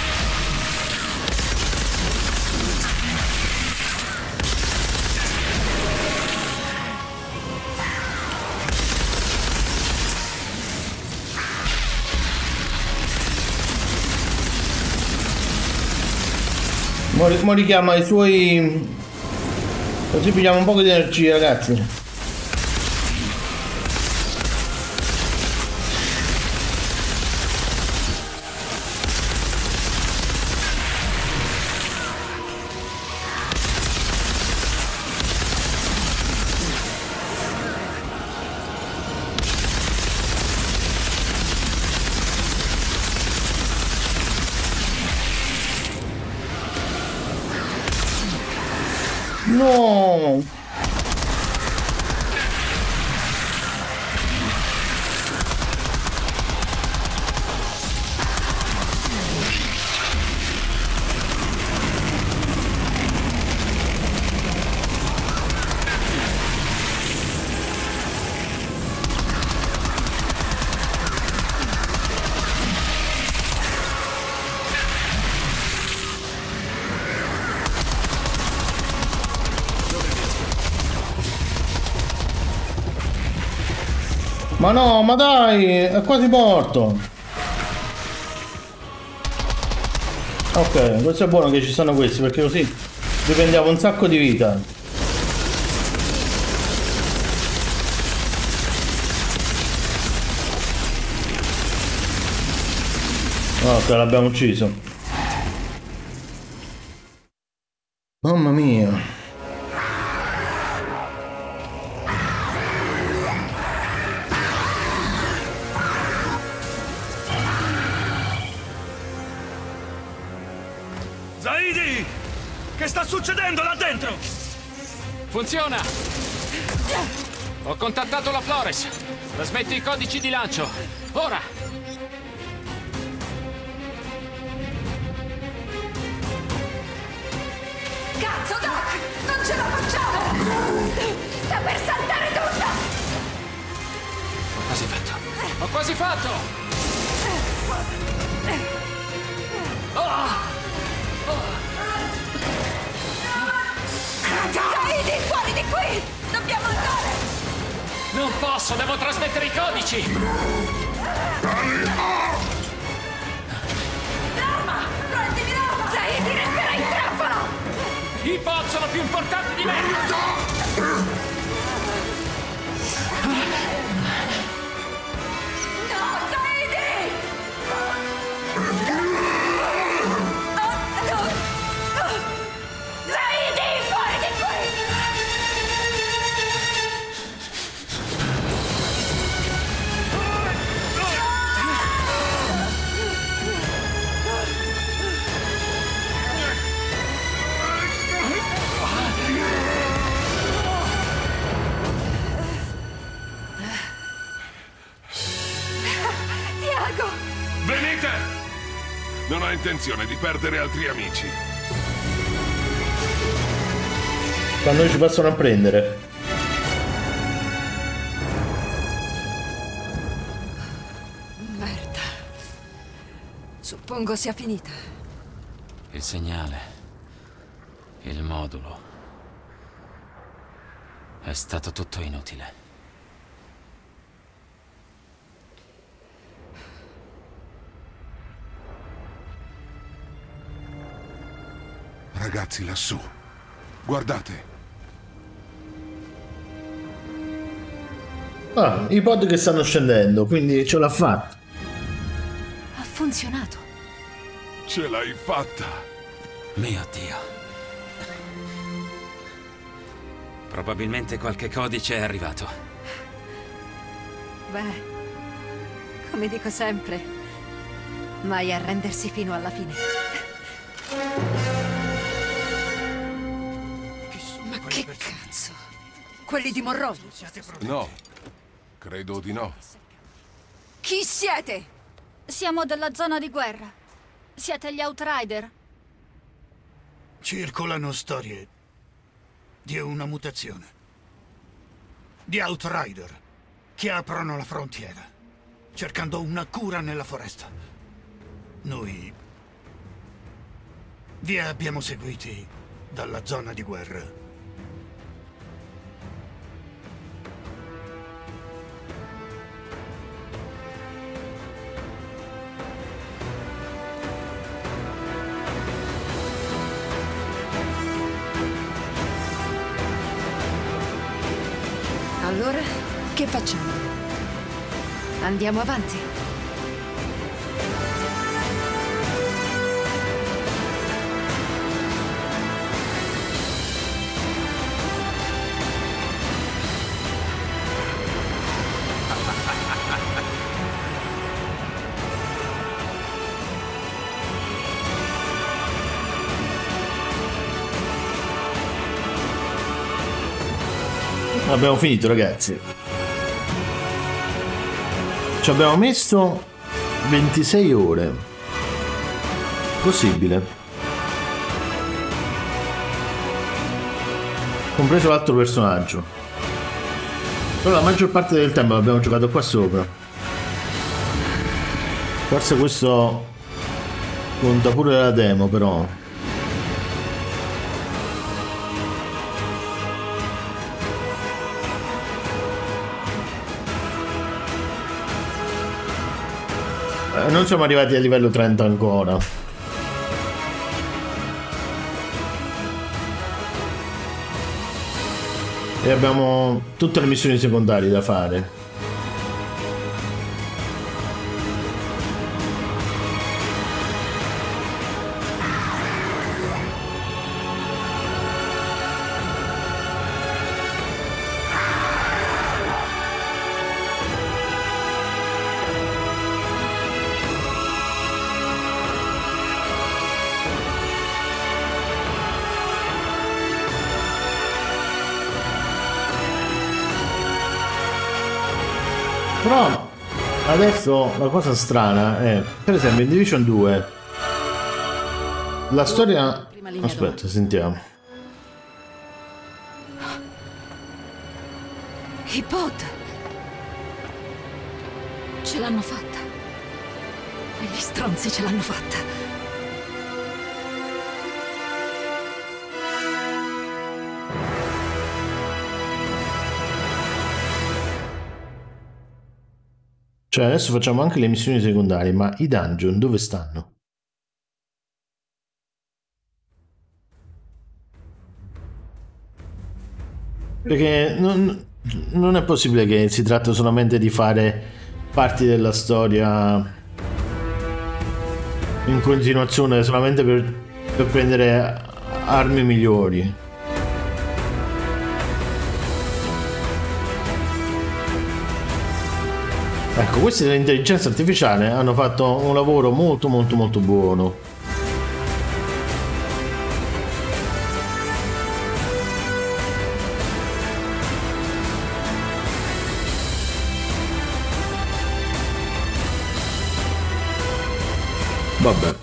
Mo richiama i suoi... Così pigliamo un po' di energia, ragazzi. Ma no, ma dai, è quasi morto. Ok, questo è buono che ci sono questi, perché così riprendiamo un sacco di vita. No, te l'abbiamo ucciso. Mamma mia.
Zaidi! Che sta succedendo là dentro?
Funziona! Ho contattato la Flores. Trasmetto i codici di lancio. Ora!
Cazzo, Doc! Non ce la facciamo! Sta per saltare tutta!
Ho quasi fatto. Ho quasi fatto!
Zaidi, fuori di qui! Dobbiamo andare!
Non posso, devo trasmettere i codici!
L'arma! Prendimi l'arma! Zaidi, resterà in trappola!
I pod sono più importanti di me!
No, Zaidi! Zaidi, fuori di qui! Tiago!
Venite! Non ho intenzione di perdere altri amici.
Quando ci possono a prendere.
Merda. Suppongo sia finita.
Il segnale. Il modulo. È stato tutto inutile.
Ragazzi, lassù. Guardate.
Ah, i pod che stanno scendendo, quindi ce l'ha fatta.
Ha funzionato.
Ce l'hai fatta.
Mio Dio. Probabilmente qualche codice è arrivato.
Beh, come dico sempre, mai arrendersi fino alla fine. Ma che cazzo? Quelli di Monroe?
No, credo di no.
Chi siete?
Siamo della zona di guerra. Siete gli Outrider?
Circolano storie di una mutazione. Di Outrider che aprono la frontiera, cercando una cura nella foresta. Noi vi abbiamo seguiti dalla zona di guerra.
Allora, che facciamo? Andiamo avanti.
Abbiamo finito, ragazzi. Ci abbiamo messo 26 ore. Possibile. Compreso l'altro personaggio. Però la maggior parte del tempo l'abbiamo giocato qua sopra. Forse questo conta pure la demo, però. Non siamo arrivati a livello 30 ancora. E abbiamo tutte le missioni secondarie da fare. Però adesso la cosa strana è, per esempio in Division 2, la storia... Aspetta, sentiamo.
I pod! Ce l'hanno fatta. Quegli stronzi ce l'hanno fatta.
Cioè adesso facciamo anche le missioni secondarie, ma i dungeon dove stanno? Perché non è possibile che si tratta solamente di fare parti della storia in continuazione solamente per prendere armi migliori. Ecco, questi dell'intelligenza artificiale hanno fatto un lavoro molto buono. Vabbè.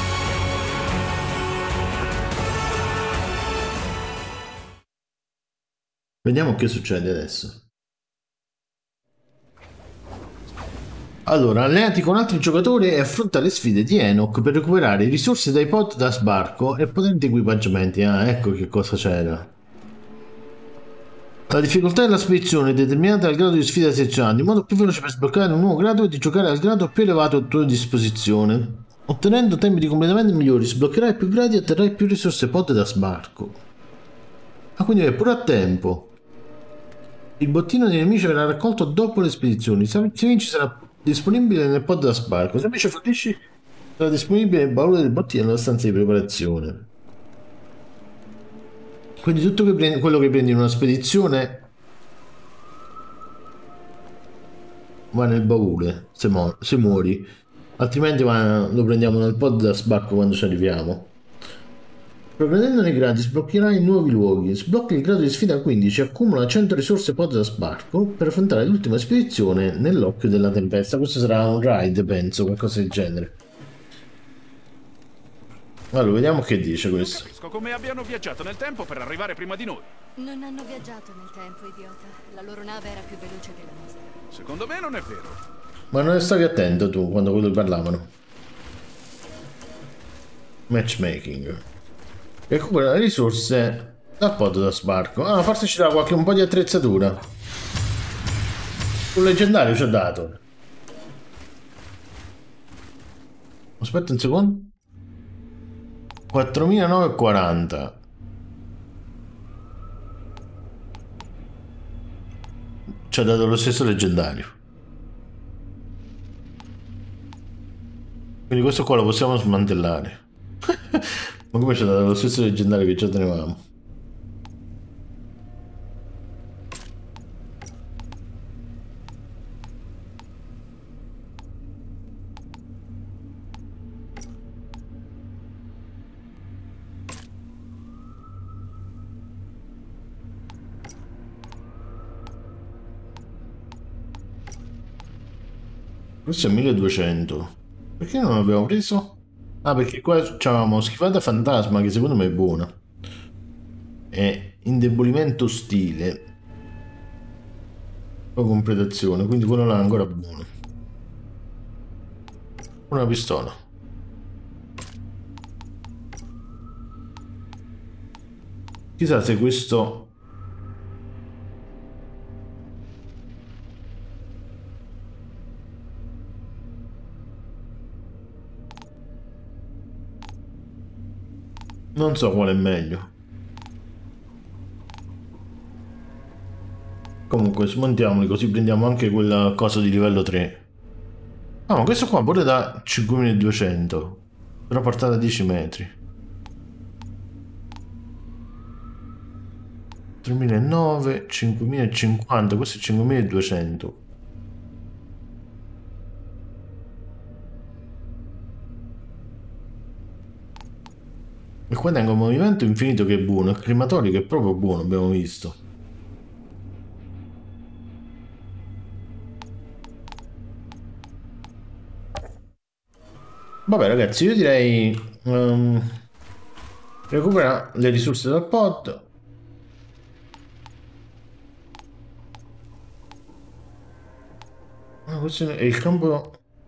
Vediamo che succede adesso. Allora, allenati con altri giocatori e affronta le sfide di Enoch per recuperare risorse dai pod da sbarco e potenti equipaggiamenti. Ah, ecco che cosa c'era. La difficoltà della spedizione è determinata dal grado di sfida selezionato. Il modo più veloce per sbloccare un nuovo grado è di giocare al grado più elevato a tua disposizione. Ottenendo tempi di completamento migliori, sbloccherai più gradi e otterrai più risorse pod da sbarco. Ah, quindi è pure a tempo. Il bottino dei nemici verrà raccolto dopo le spedizioni. Se vinci sarà disponibile nel pod da sbarco. Se invece fallisci sarà disponibile nel baule del bottino nella stanza di preparazione. Quindi tutto quello che prendi in una spedizione va nel baule se muori, altrimenti lo prendiamo nel pod da sbarco quando ci arriviamo. Progredendo nei gradi sbloccherai nuovi luoghi. Sblocchi il grado di sfida 15, accumula 100 risorse pod da sbarco per affrontare l'ultima spedizione nell'occhio della tempesta. Questo sarà un raid, penso, qualcosa del genere. Allora, vediamo che dice questo.
Non capisco come abbiano viaggiato nel tempo per arrivare prima di noi.
Non hanno viaggiato nel tempo, idiota. La loro nave era più veloce della nostra.
Secondo me non è vero.
Ma non stavi attento tu quando quello parlavano. Matchmaking. Recupera le risorse dal pod da sbarco. Ah, forse ci dà un po' di attrezzatura. Un leggendario ci ha dato. Aspetta un secondo. 4940. Ci ha dato lo stesso leggendario. Quindi questo qua lo possiamo smantellare. Ma come ci ha dato lo stesso leggendario che già tenevamo? Questo è 1200. Perché non l'abbiamo preso? Ah, perché qua c'avevamo schifata fantasma, che secondo me è buona. E indebolimento ostile. O completazione, quindi quello là è ancora buono. Una pistola. Chissà se questo... Non so quale è meglio. Comunque smontiamoli così prendiamo anche quella cosa di livello 3. Ah, ma questo qua pure da 5200. Però portata a 10 metri. 3009, 5050, questo è 5200. E qua tengo un movimento infinito che è buono, il crematorio che è proprio buono, abbiamo visto. Vabbè ragazzi, io direi recupera le risorse dal pod. Ah, questo è il campo.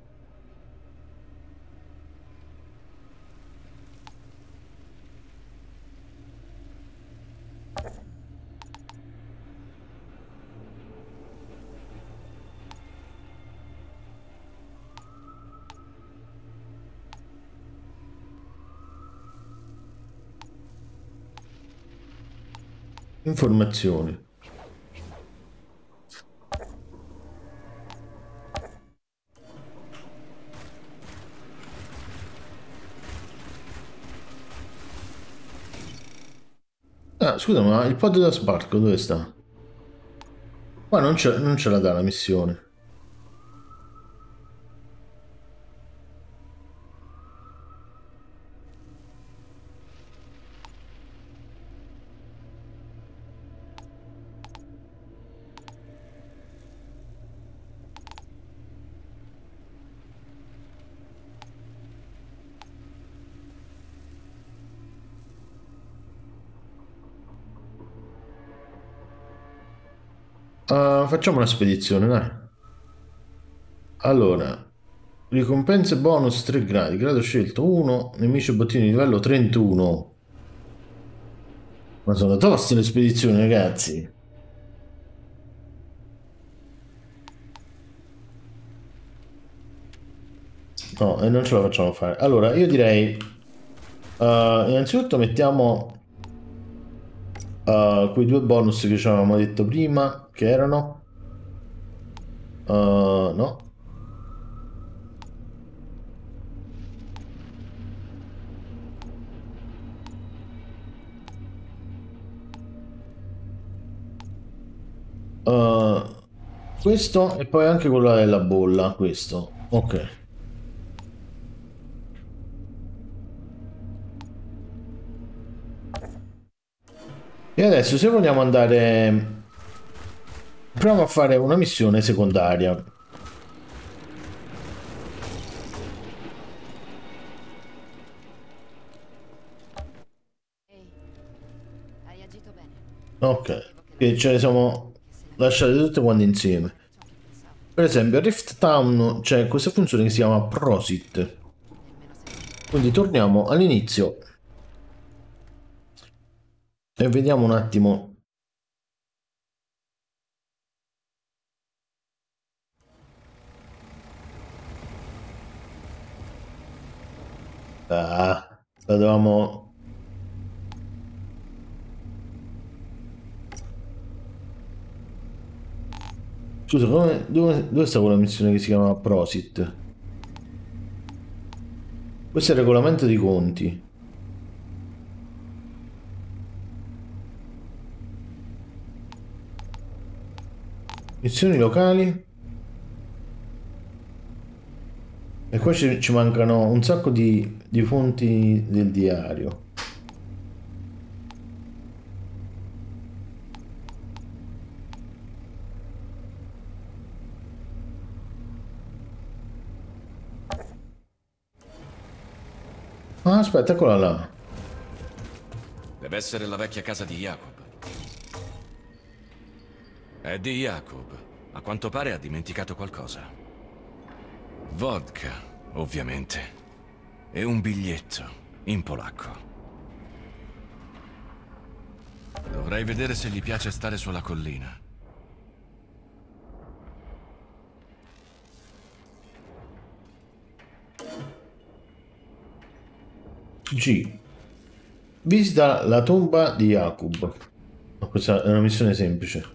Informazioni. Ah, scusa, ma il pod da sbarco dove sta? Qua non ce la dà la missione. Facciamo una spedizione, dai. Allora, ricompense bonus 3 gradi, grado scelto 1, nemici e bottini livello 31. Ma sono toste le spedizioni, ragazzi. No, e non ce la facciamo fare. Allora, io direi... innanzitutto mettiamo... quei due bonus che ci avevamo detto prima, che erano... no. Questo e poi anche quella della bolla, questo. Ok. E adesso se vogliamo andare... proviamo a fare una missione secondaria.
Hai agito bene.
Ok. E ce ne siamo lasciate tutte quante insieme. Per esempio a Rift Town c'è questa funzione che si chiama Prosit. Quindi torniamo all'inizio e vediamo un attimo. La dovevamo... Scusa, dove sta quella missione che si chiama Prosit? Questo è il regolamento dei conti. Missioni locali. E qua ci mancano un sacco di fonti del diario. Ah, aspetta, eccola là.
Deve essere la vecchia casa di Jacob. È di Jacob. A quanto pare ha dimenticato qualcosa. Vodka, ovviamente. E un biglietto, in polacco. Dovrei vedere se gli piace stare sulla collina.
G. Visita la tomba di Jacob. Questa è una missione semplice.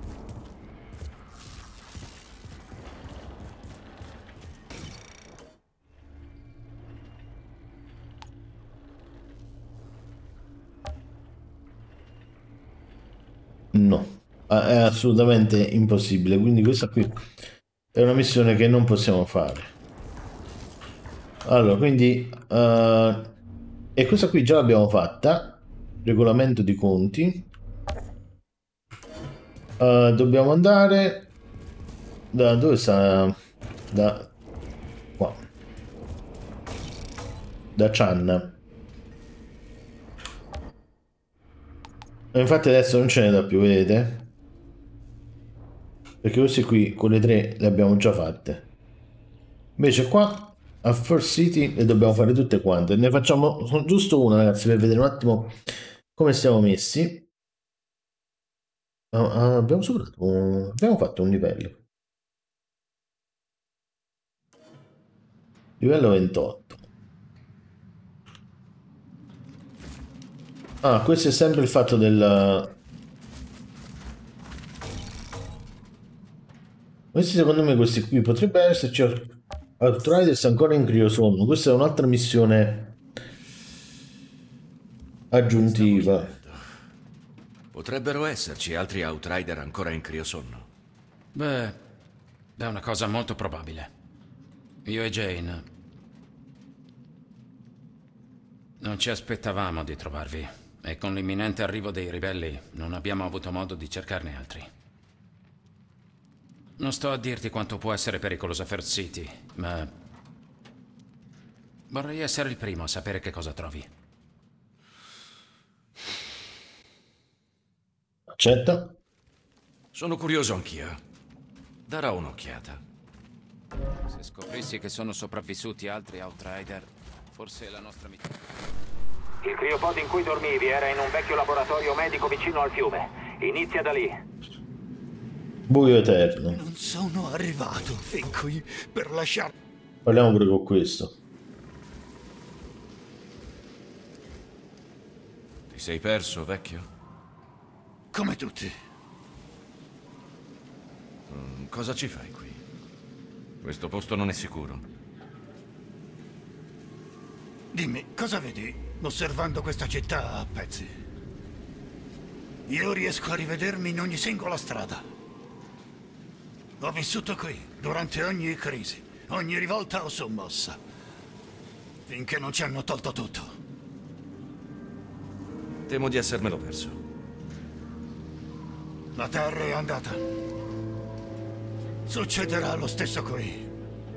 No, è assolutamente impossibile, quindi questa qui è una missione che non possiamo fare. Allora, quindi e questa qui già l'abbiamo fatta. Regolamento di conti. Dobbiamo andare da dove sta? Da qua, da Chan. Infatti adesso non ce n'è da più, vedete? Perché queste qui con le 3 le abbiamo già fatte. Invece qua a First City le dobbiamo fare tutte quante. Ne facciamo giusto una, ragazzi, per vedere un attimo come siamo messi. Abbiamo superato, abbiamo fatto un livello. Livello 28. Ah, questo è sempre il fatto del... Questi secondo me, questi qui potrebbe esserci Outriders ancora in criosonno. Questa è un'altra missione aggiuntiva.
Potrebbero esserci altri Outrider ancora in criosonno.
Beh, è una cosa molto probabile. Io e Jane non ci aspettavamo di trovarvi. E con l'imminente arrivo dei ribelli non abbiamo avuto modo di cercarne altri. Non sto a dirti quanto può essere pericolosa First City, ma vorrei essere il primo a sapere che cosa trovi.
Accetta.
Sono curioso anch'io. Darò un'occhiata.
Se scoprissi che sono sopravvissuti altri Outrider, forse la nostra missione...
Il criopod in cui dormivi era in un vecchio laboratorio medico vicino al fiume. Inizia da lì.
Buio eterno.
Non sono arrivato fin qui per lasciar...
Parliamo pure con questo.
Ti sei perso, vecchio?
Come tutti.
Cosa ci fai qui? Questo posto non è sicuro.
Dimmi, cosa vedi osservando questa città a pezzi? Io riesco a rivedermi in ogni singola strada. Ho vissuto qui, durante ogni crisi, ogni rivolta o sommossa, finché non ci hanno tolto tutto.
Temo di essermelo perso.
La terra è andata. Succederà lo stesso qui.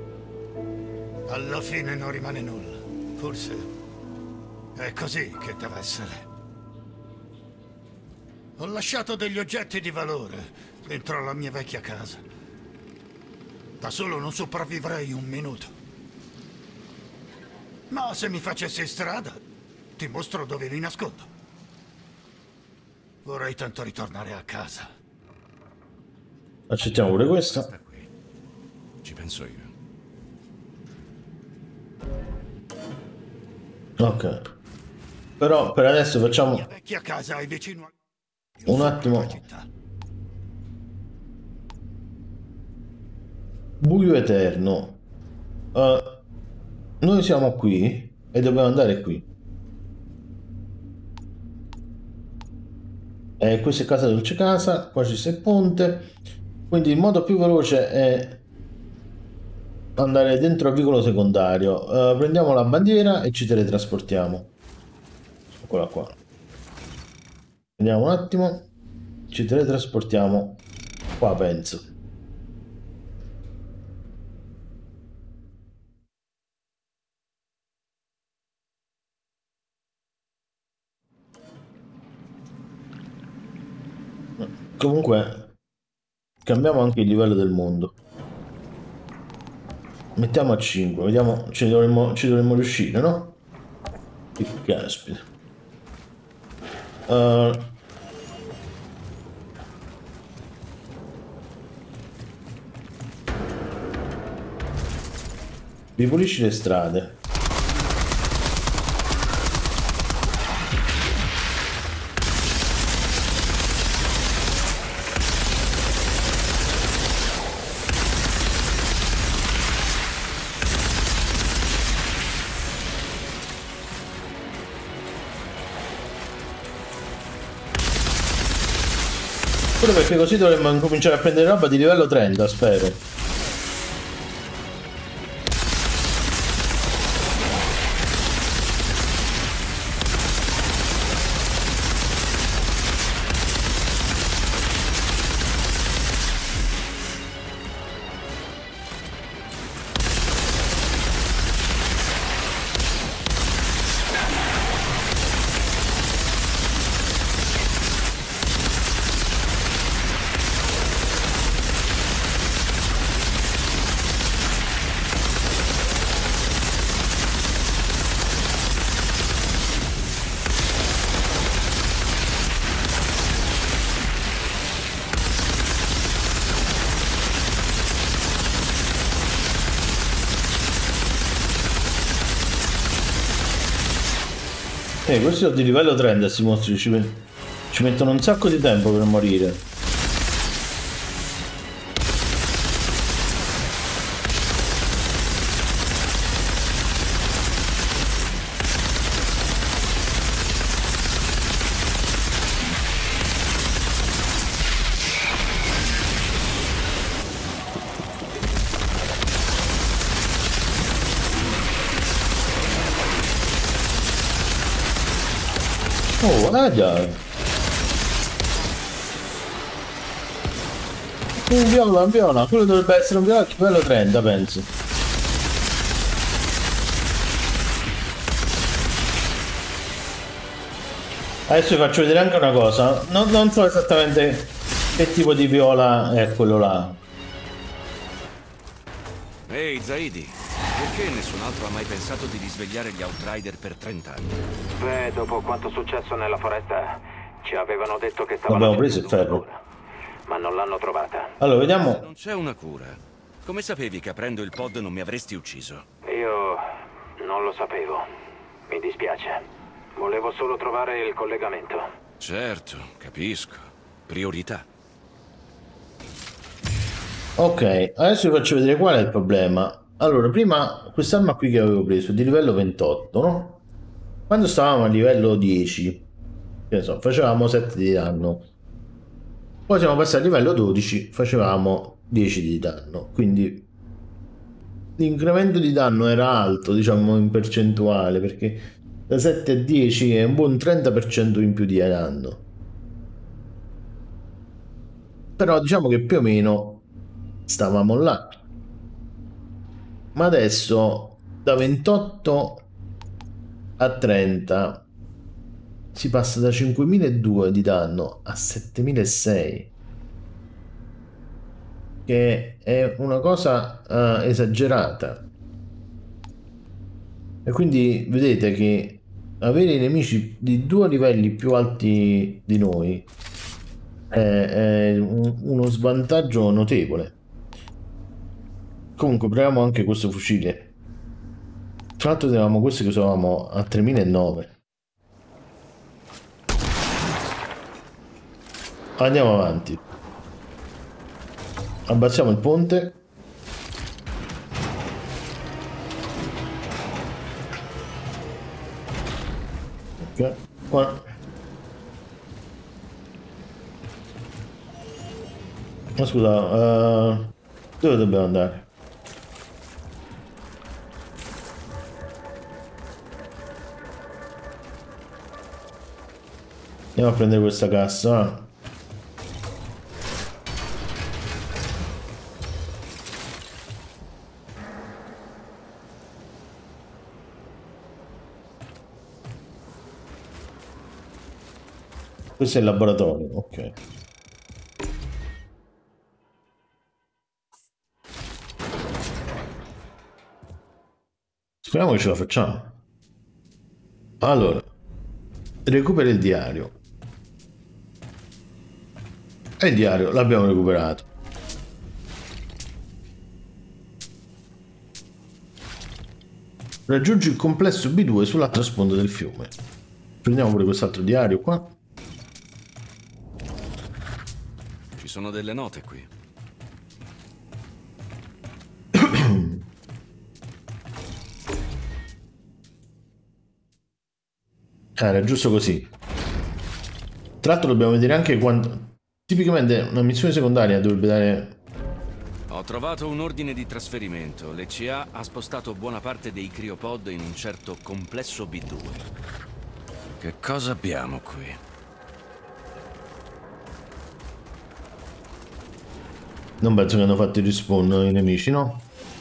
Alla fine non rimane nulla. Forse è così che deve essere. Ho lasciato degli oggetti di valore dentro la mia vecchia casa. Da solo non sopravvivrei un minuto. Ma se mi facessi strada, ti mostro dove li nascondo. Vorrei tanto ritornare a casa.
Accettiamo pure questa.
Sta qui. Ci penso io.
Ok. Però per adesso facciamo...
La vecchia casa è vicino a...
Un attimo. Buio eterno. Noi siamo qui e dobbiamo andare qui. Questa è casa dolce casa. Qua ci sta il ponte. Quindi il modo più veloce è andare dentro al vicolo secondario. Prendiamo la bandiera e ci teletrasportiamo. Eccola qua. Vediamo un attimo. Ci teletrasportiamo qua, penso. Comunque cambiamo anche il livello del mondo. Mettiamo a 5. Vediamo, ci dovremmo riuscire, no? Che caspita. Ripulisci le strade. Pure perché così dovremmo incominciare a prendere roba di livello 30, spero. Questi sono di livello 30, questi mostri ci mettono un sacco di tempo per morire. Oh, già. Un viola, quello dovrebbe essere un viola a livello 30, penso. Adesso vi faccio vedere anche una cosa. Non so esattamente che tipo di viola è quello là.
Ehi, Zaidi, perché nessun altro ha mai pensato di risvegliare gli Outrider per 30 anni?
Beh, dopo quanto successo nella foresta, ci avevano detto che stavano...
Abbiamo preso il ferro.
Ma non l'hanno trovata.
Allora, vediamo...
Non c'è una cura. Come sapevi che aprendo il pod non mi avresti ucciso?
Io non lo sapevo. Mi dispiace. Volevo solo trovare il collegamento.
Certo, capisco. Priorità.
Ok, adesso vi faccio vedere qual è il problema. Allora, prima quest'arma qui che avevo preso di livello 28, no? Quando stavamo a livello 10, che ne so, facevamo 7 di danno. Poi siamo passati a livello 12, facevamo 10 di danno. Quindi l'incremento di danno era alto, diciamo in percentuale, perché da 7 a 10 è un buon 30% in più di danno. Però diciamo che più o meno stavamo là. Ma adesso da 28 a 30 si passa da 5.200 di danno a 7.600, che è una cosa esagerata. E quindi vedete che avere i nemici di 2 livelli più alti di noi è uno svantaggio notevole. Comunque proviamo anche questo fucile. Tra l'altro avevamo questo che usavamo a 3.900. Andiamo avanti. Abbassiamo il ponte. Ok. Qua. Ma scusa, dove dobbiamo andare? Andiamo a prendere questa cassa. Questo è il laboratorio, ok. Speriamo che ce la facciamo. Allora, recupera il diario. E il diario l'abbiamo recuperato. Raggiungi il complesso B2 sull'altra sponda del fiume. Prendiamo pure quest'altro diario qua.
Ci sono delle note qui.
Era giusto così. Tra l'altro dobbiamo vedere anche quanto... tipicamente una missione secondaria dovrebbe dare...
Ho trovato un ordine di trasferimento. L'ECA ha spostato buona parte dei criopod in un certo complesso B2. Che cosa abbiamo qui?
Non penso che hanno fatto il respawn i nemici, no?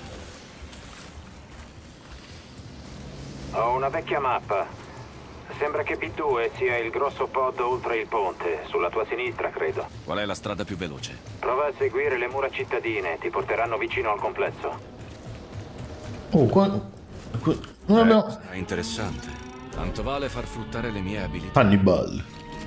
Ho una vecchia mappa. Sembra che B2 sia il grosso pod oltre il ponte, sulla tua sinistra, credo.
Qual è la strada più veloce?
Prova a seguire le mura cittadine, ti porteranno vicino al complesso.
Oh, qua... non abbiamo...
È interessante. Tanto vale far fruttare le mie abilità.
Hannibal.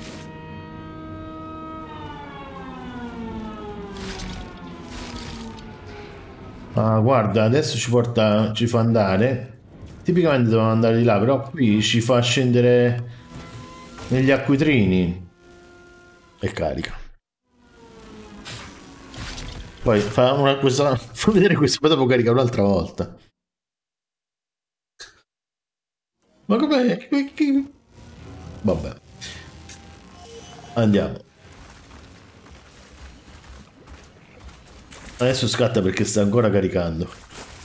Ah, guarda, adesso ci porta... ci fa andare... Tipicamente dovevamo andare di là, però qui ci fa scendere negli acquitrini e carica. Poi fa vedere questo, poi dopo carica un'altra volta. Ma com'è? Vabbè. Andiamo. Adesso scatta perché sta ancora caricando.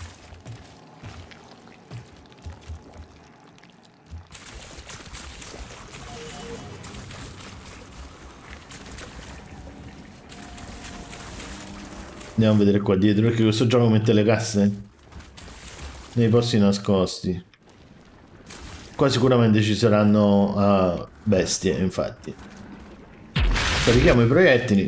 Andiamo a vedere qua dietro, perché questo gioco mette le casse nei posti nascosti. Qua sicuramente ci saranno bestie, infatti. Carichiamo i proiettili.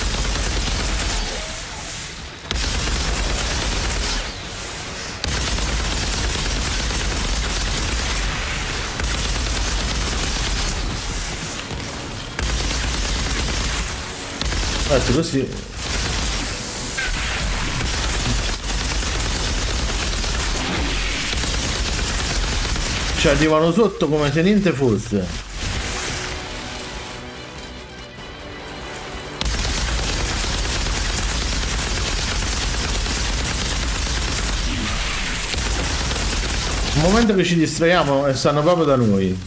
Ragazzi, questi... ci arrivano sotto come se niente fosse. Un momento che ci distraiamo e stanno proprio da noi.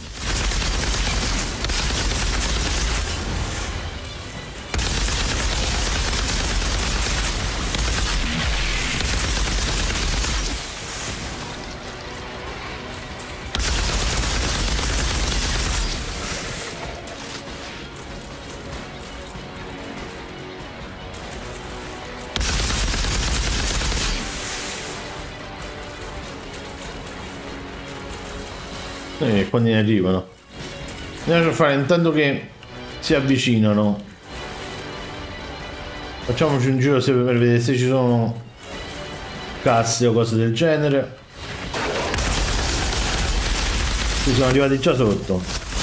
Quando ne arrivano, andiamo a fare intanto che si avvicinano. Facciamoci un giro per vedere se ci sono casse o cose del genere. Ci sono arrivati già sotto.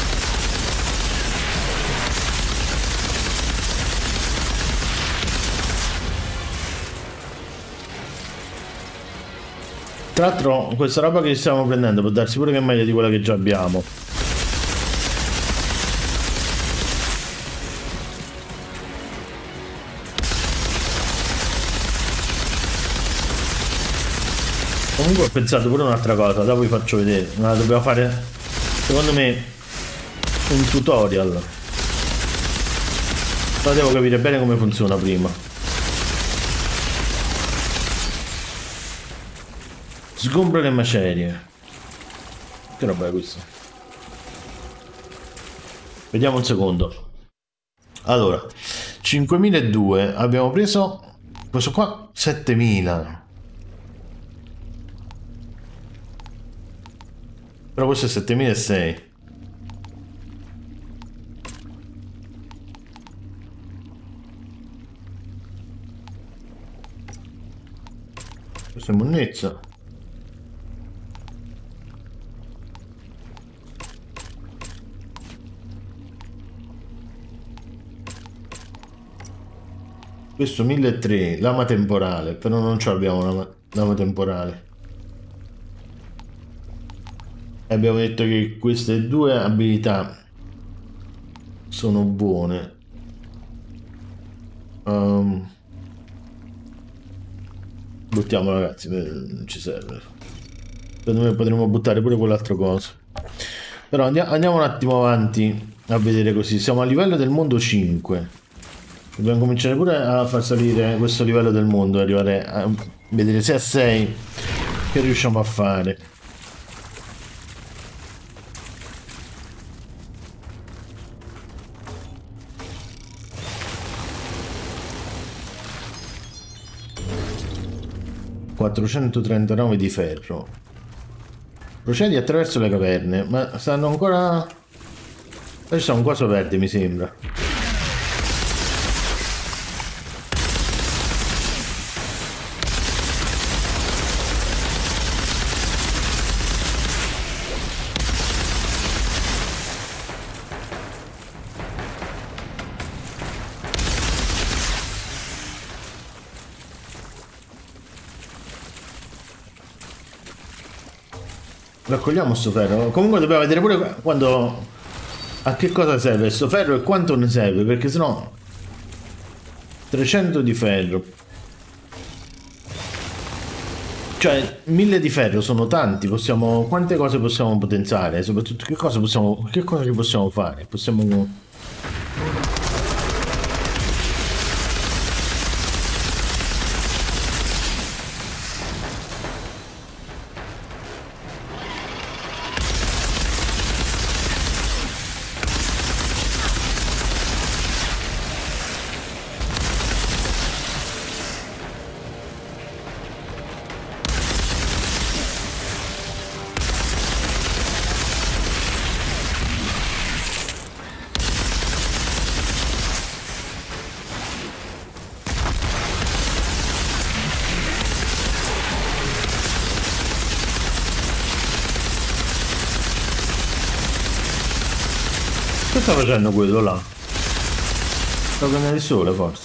Tra l'altro questa roba che stiamo prendendo può darsi pure che è meglio di quella che già abbiamo. Comunque ho pensato pure un'altra cosa, dopo vi faccio vedere. Ma dobbiamo fare, secondo me, un tutorial. Ma devo capire bene come funziona prima. Sgombra le macerie. Che roba è questo? Vediamo un secondo. Allora, 5002. Abbiamo preso questo qua 7000. Però questo è 7006. Questa è monnezza. Questo 1300, lama temporale, però non ci abbiamo lama temporale. E abbiamo detto che queste due abilità sono buone. Buttiamo, ragazzi, non ci serve. Secondo me potremmo buttare pure quell'altro coso. Però andiamo un attimo avanti a vedere così. Siamo a livello del mondo 5. Dobbiamo cominciare pure a far salire questo livello del mondo, arrivare a vedere se a 6 che riusciamo a fare. ...439 di ferro. Procedi attraverso le caverne, ma stanno ancora... Ci sono un coso verde, mi sembra. Raccogliamo sto ferro. Comunque dobbiamo vedere pure quando... a che cosa serve sto ferro e quanto ne serve, perché sennò... 300 di ferro. Cioè, 1000 di ferro sono tanti, possiamo... Quante cose possiamo potenziare? Soprattutto che cosa possiamo... Che cosa ci possiamo fare? Possiamo... Che sta facendo quello là? Sta prendendo il sole forse.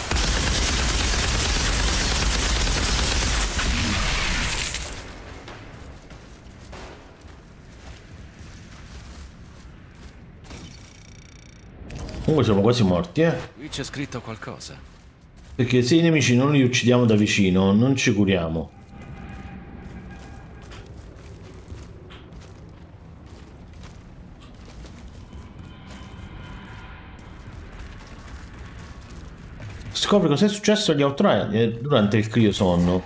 Comunque siamo quasi morti,
Qui c'è scritto qualcosa.
Perché se i nemici non li uccidiamo da vicino, non ci curiamo. Scopri cos'è successo agli Outrider durante il criosonno.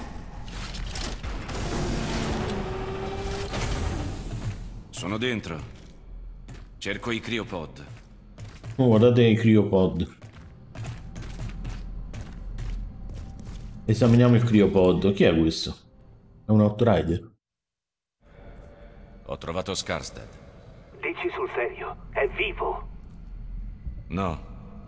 Sono dentro. Cerco i criopod.
Oh, guardate i criopod. Esaminiamo il criopod. Chi è questo? È un Outrider.
Ho trovato Skarsted.
Dici sul serio? È vivo?
No.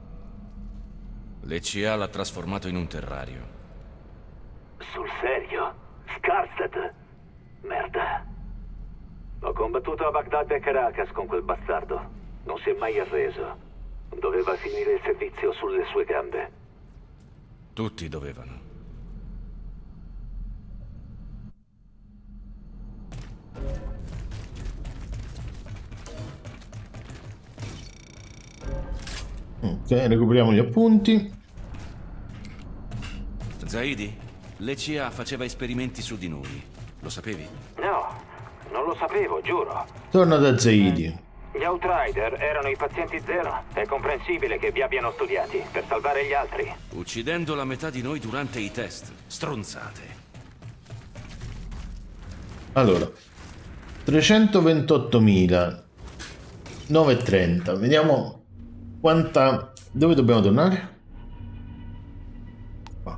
L'ECA l'ha trasformato in un terrario.
Sul serio? Skarsted? Merda. Ho combattuto a Baghdad e Caracas con quel bastardo. Non si è mai arreso. Doveva finire il servizio sulle sue gambe.
Tutti dovevano.
Ok, recuperiamo gli appunti.
Zaidi, l'ECA faceva esperimenti su di noi. Lo sapevi?
No, non lo sapevo, giuro.
Torna da Zaidi.
Gli Outrider erano i pazienti zero. È comprensibile che vi abbiano studiati per salvare gli altri.
Uccidendo la metà di noi durante i test. Stronzate.
Allora, 328.930. Vediamo quanta... Dove dobbiamo tornare? Qua.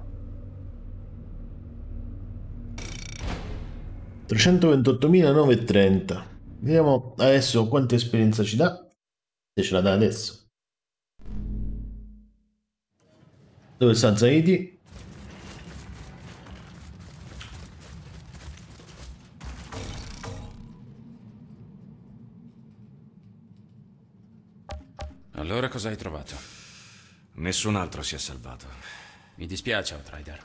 328.930. Vediamo adesso quanta esperienza ci dà. Se ce la dà adesso. Dove sta Zaidi?
Allora cosa hai trovato?
Nessun altro si è salvato.
Mi dispiace, Outrider.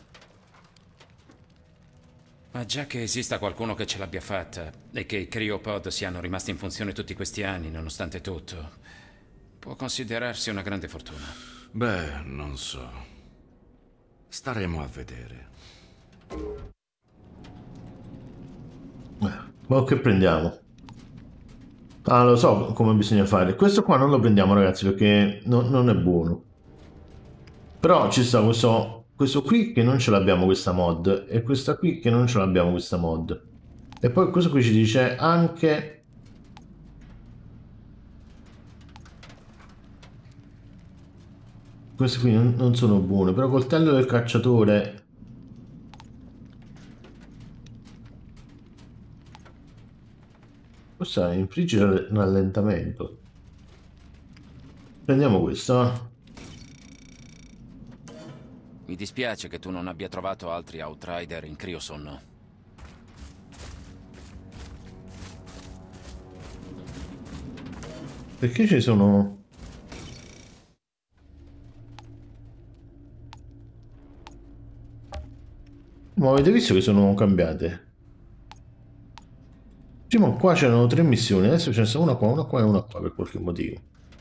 Ma già che esista qualcuno che ce l'abbia fatta e che i criopod siano rimasti in funzione tutti questi anni, nonostante tutto, può considerarsi una grande fortuna.
Beh, non so. Staremo a vedere.
Ma che prendiamo? Ah, lo so come bisogna fare. Questo qua non lo prendiamo, ragazzi, perché non è buono. Però ci sta questo qui che non ce l'abbiamo questa mod, e questa qui che non ce l'abbiamo questa mod. E poi questo qui ci dice anche... Queste qui non sono buone, però coltello del cacciatore... Questo infligge rallentamento. Prendiamo questo, va?
Mi dispiace che tu non abbia trovato altri Outrider in criosonno.
Perché ci sono... Ma avete visto che sono cambiate? Prima qua c'erano 3 missioni, adesso c'è una qua e una qua per qualche motivo.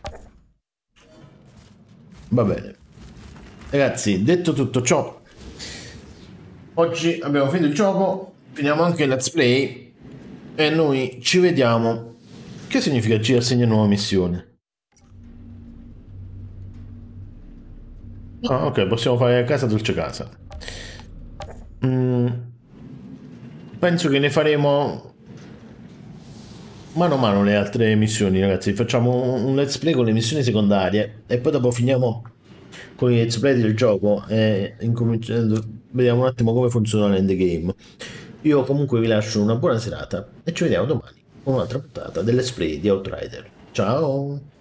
Va bene. Ragazzi, detto tutto ciò, oggi abbiamo finito il gioco, finiamo anche il let's play e noi ci vediamo. Che significa ci assegna nuova missione? Ah, ok, possiamo fare a casa dolce casa. Penso che ne faremo mano a mano le altre missioni, ragazzi. Facciamo un let's play con le missioni secondarie e poi dopo finiamo con i let's play del gioco e vediamo un attimo come funziona l'endgame. Io comunque vi lascio una buona serata e ci vediamo domani con un'altra puntata del let's play di Outrider. Ciao!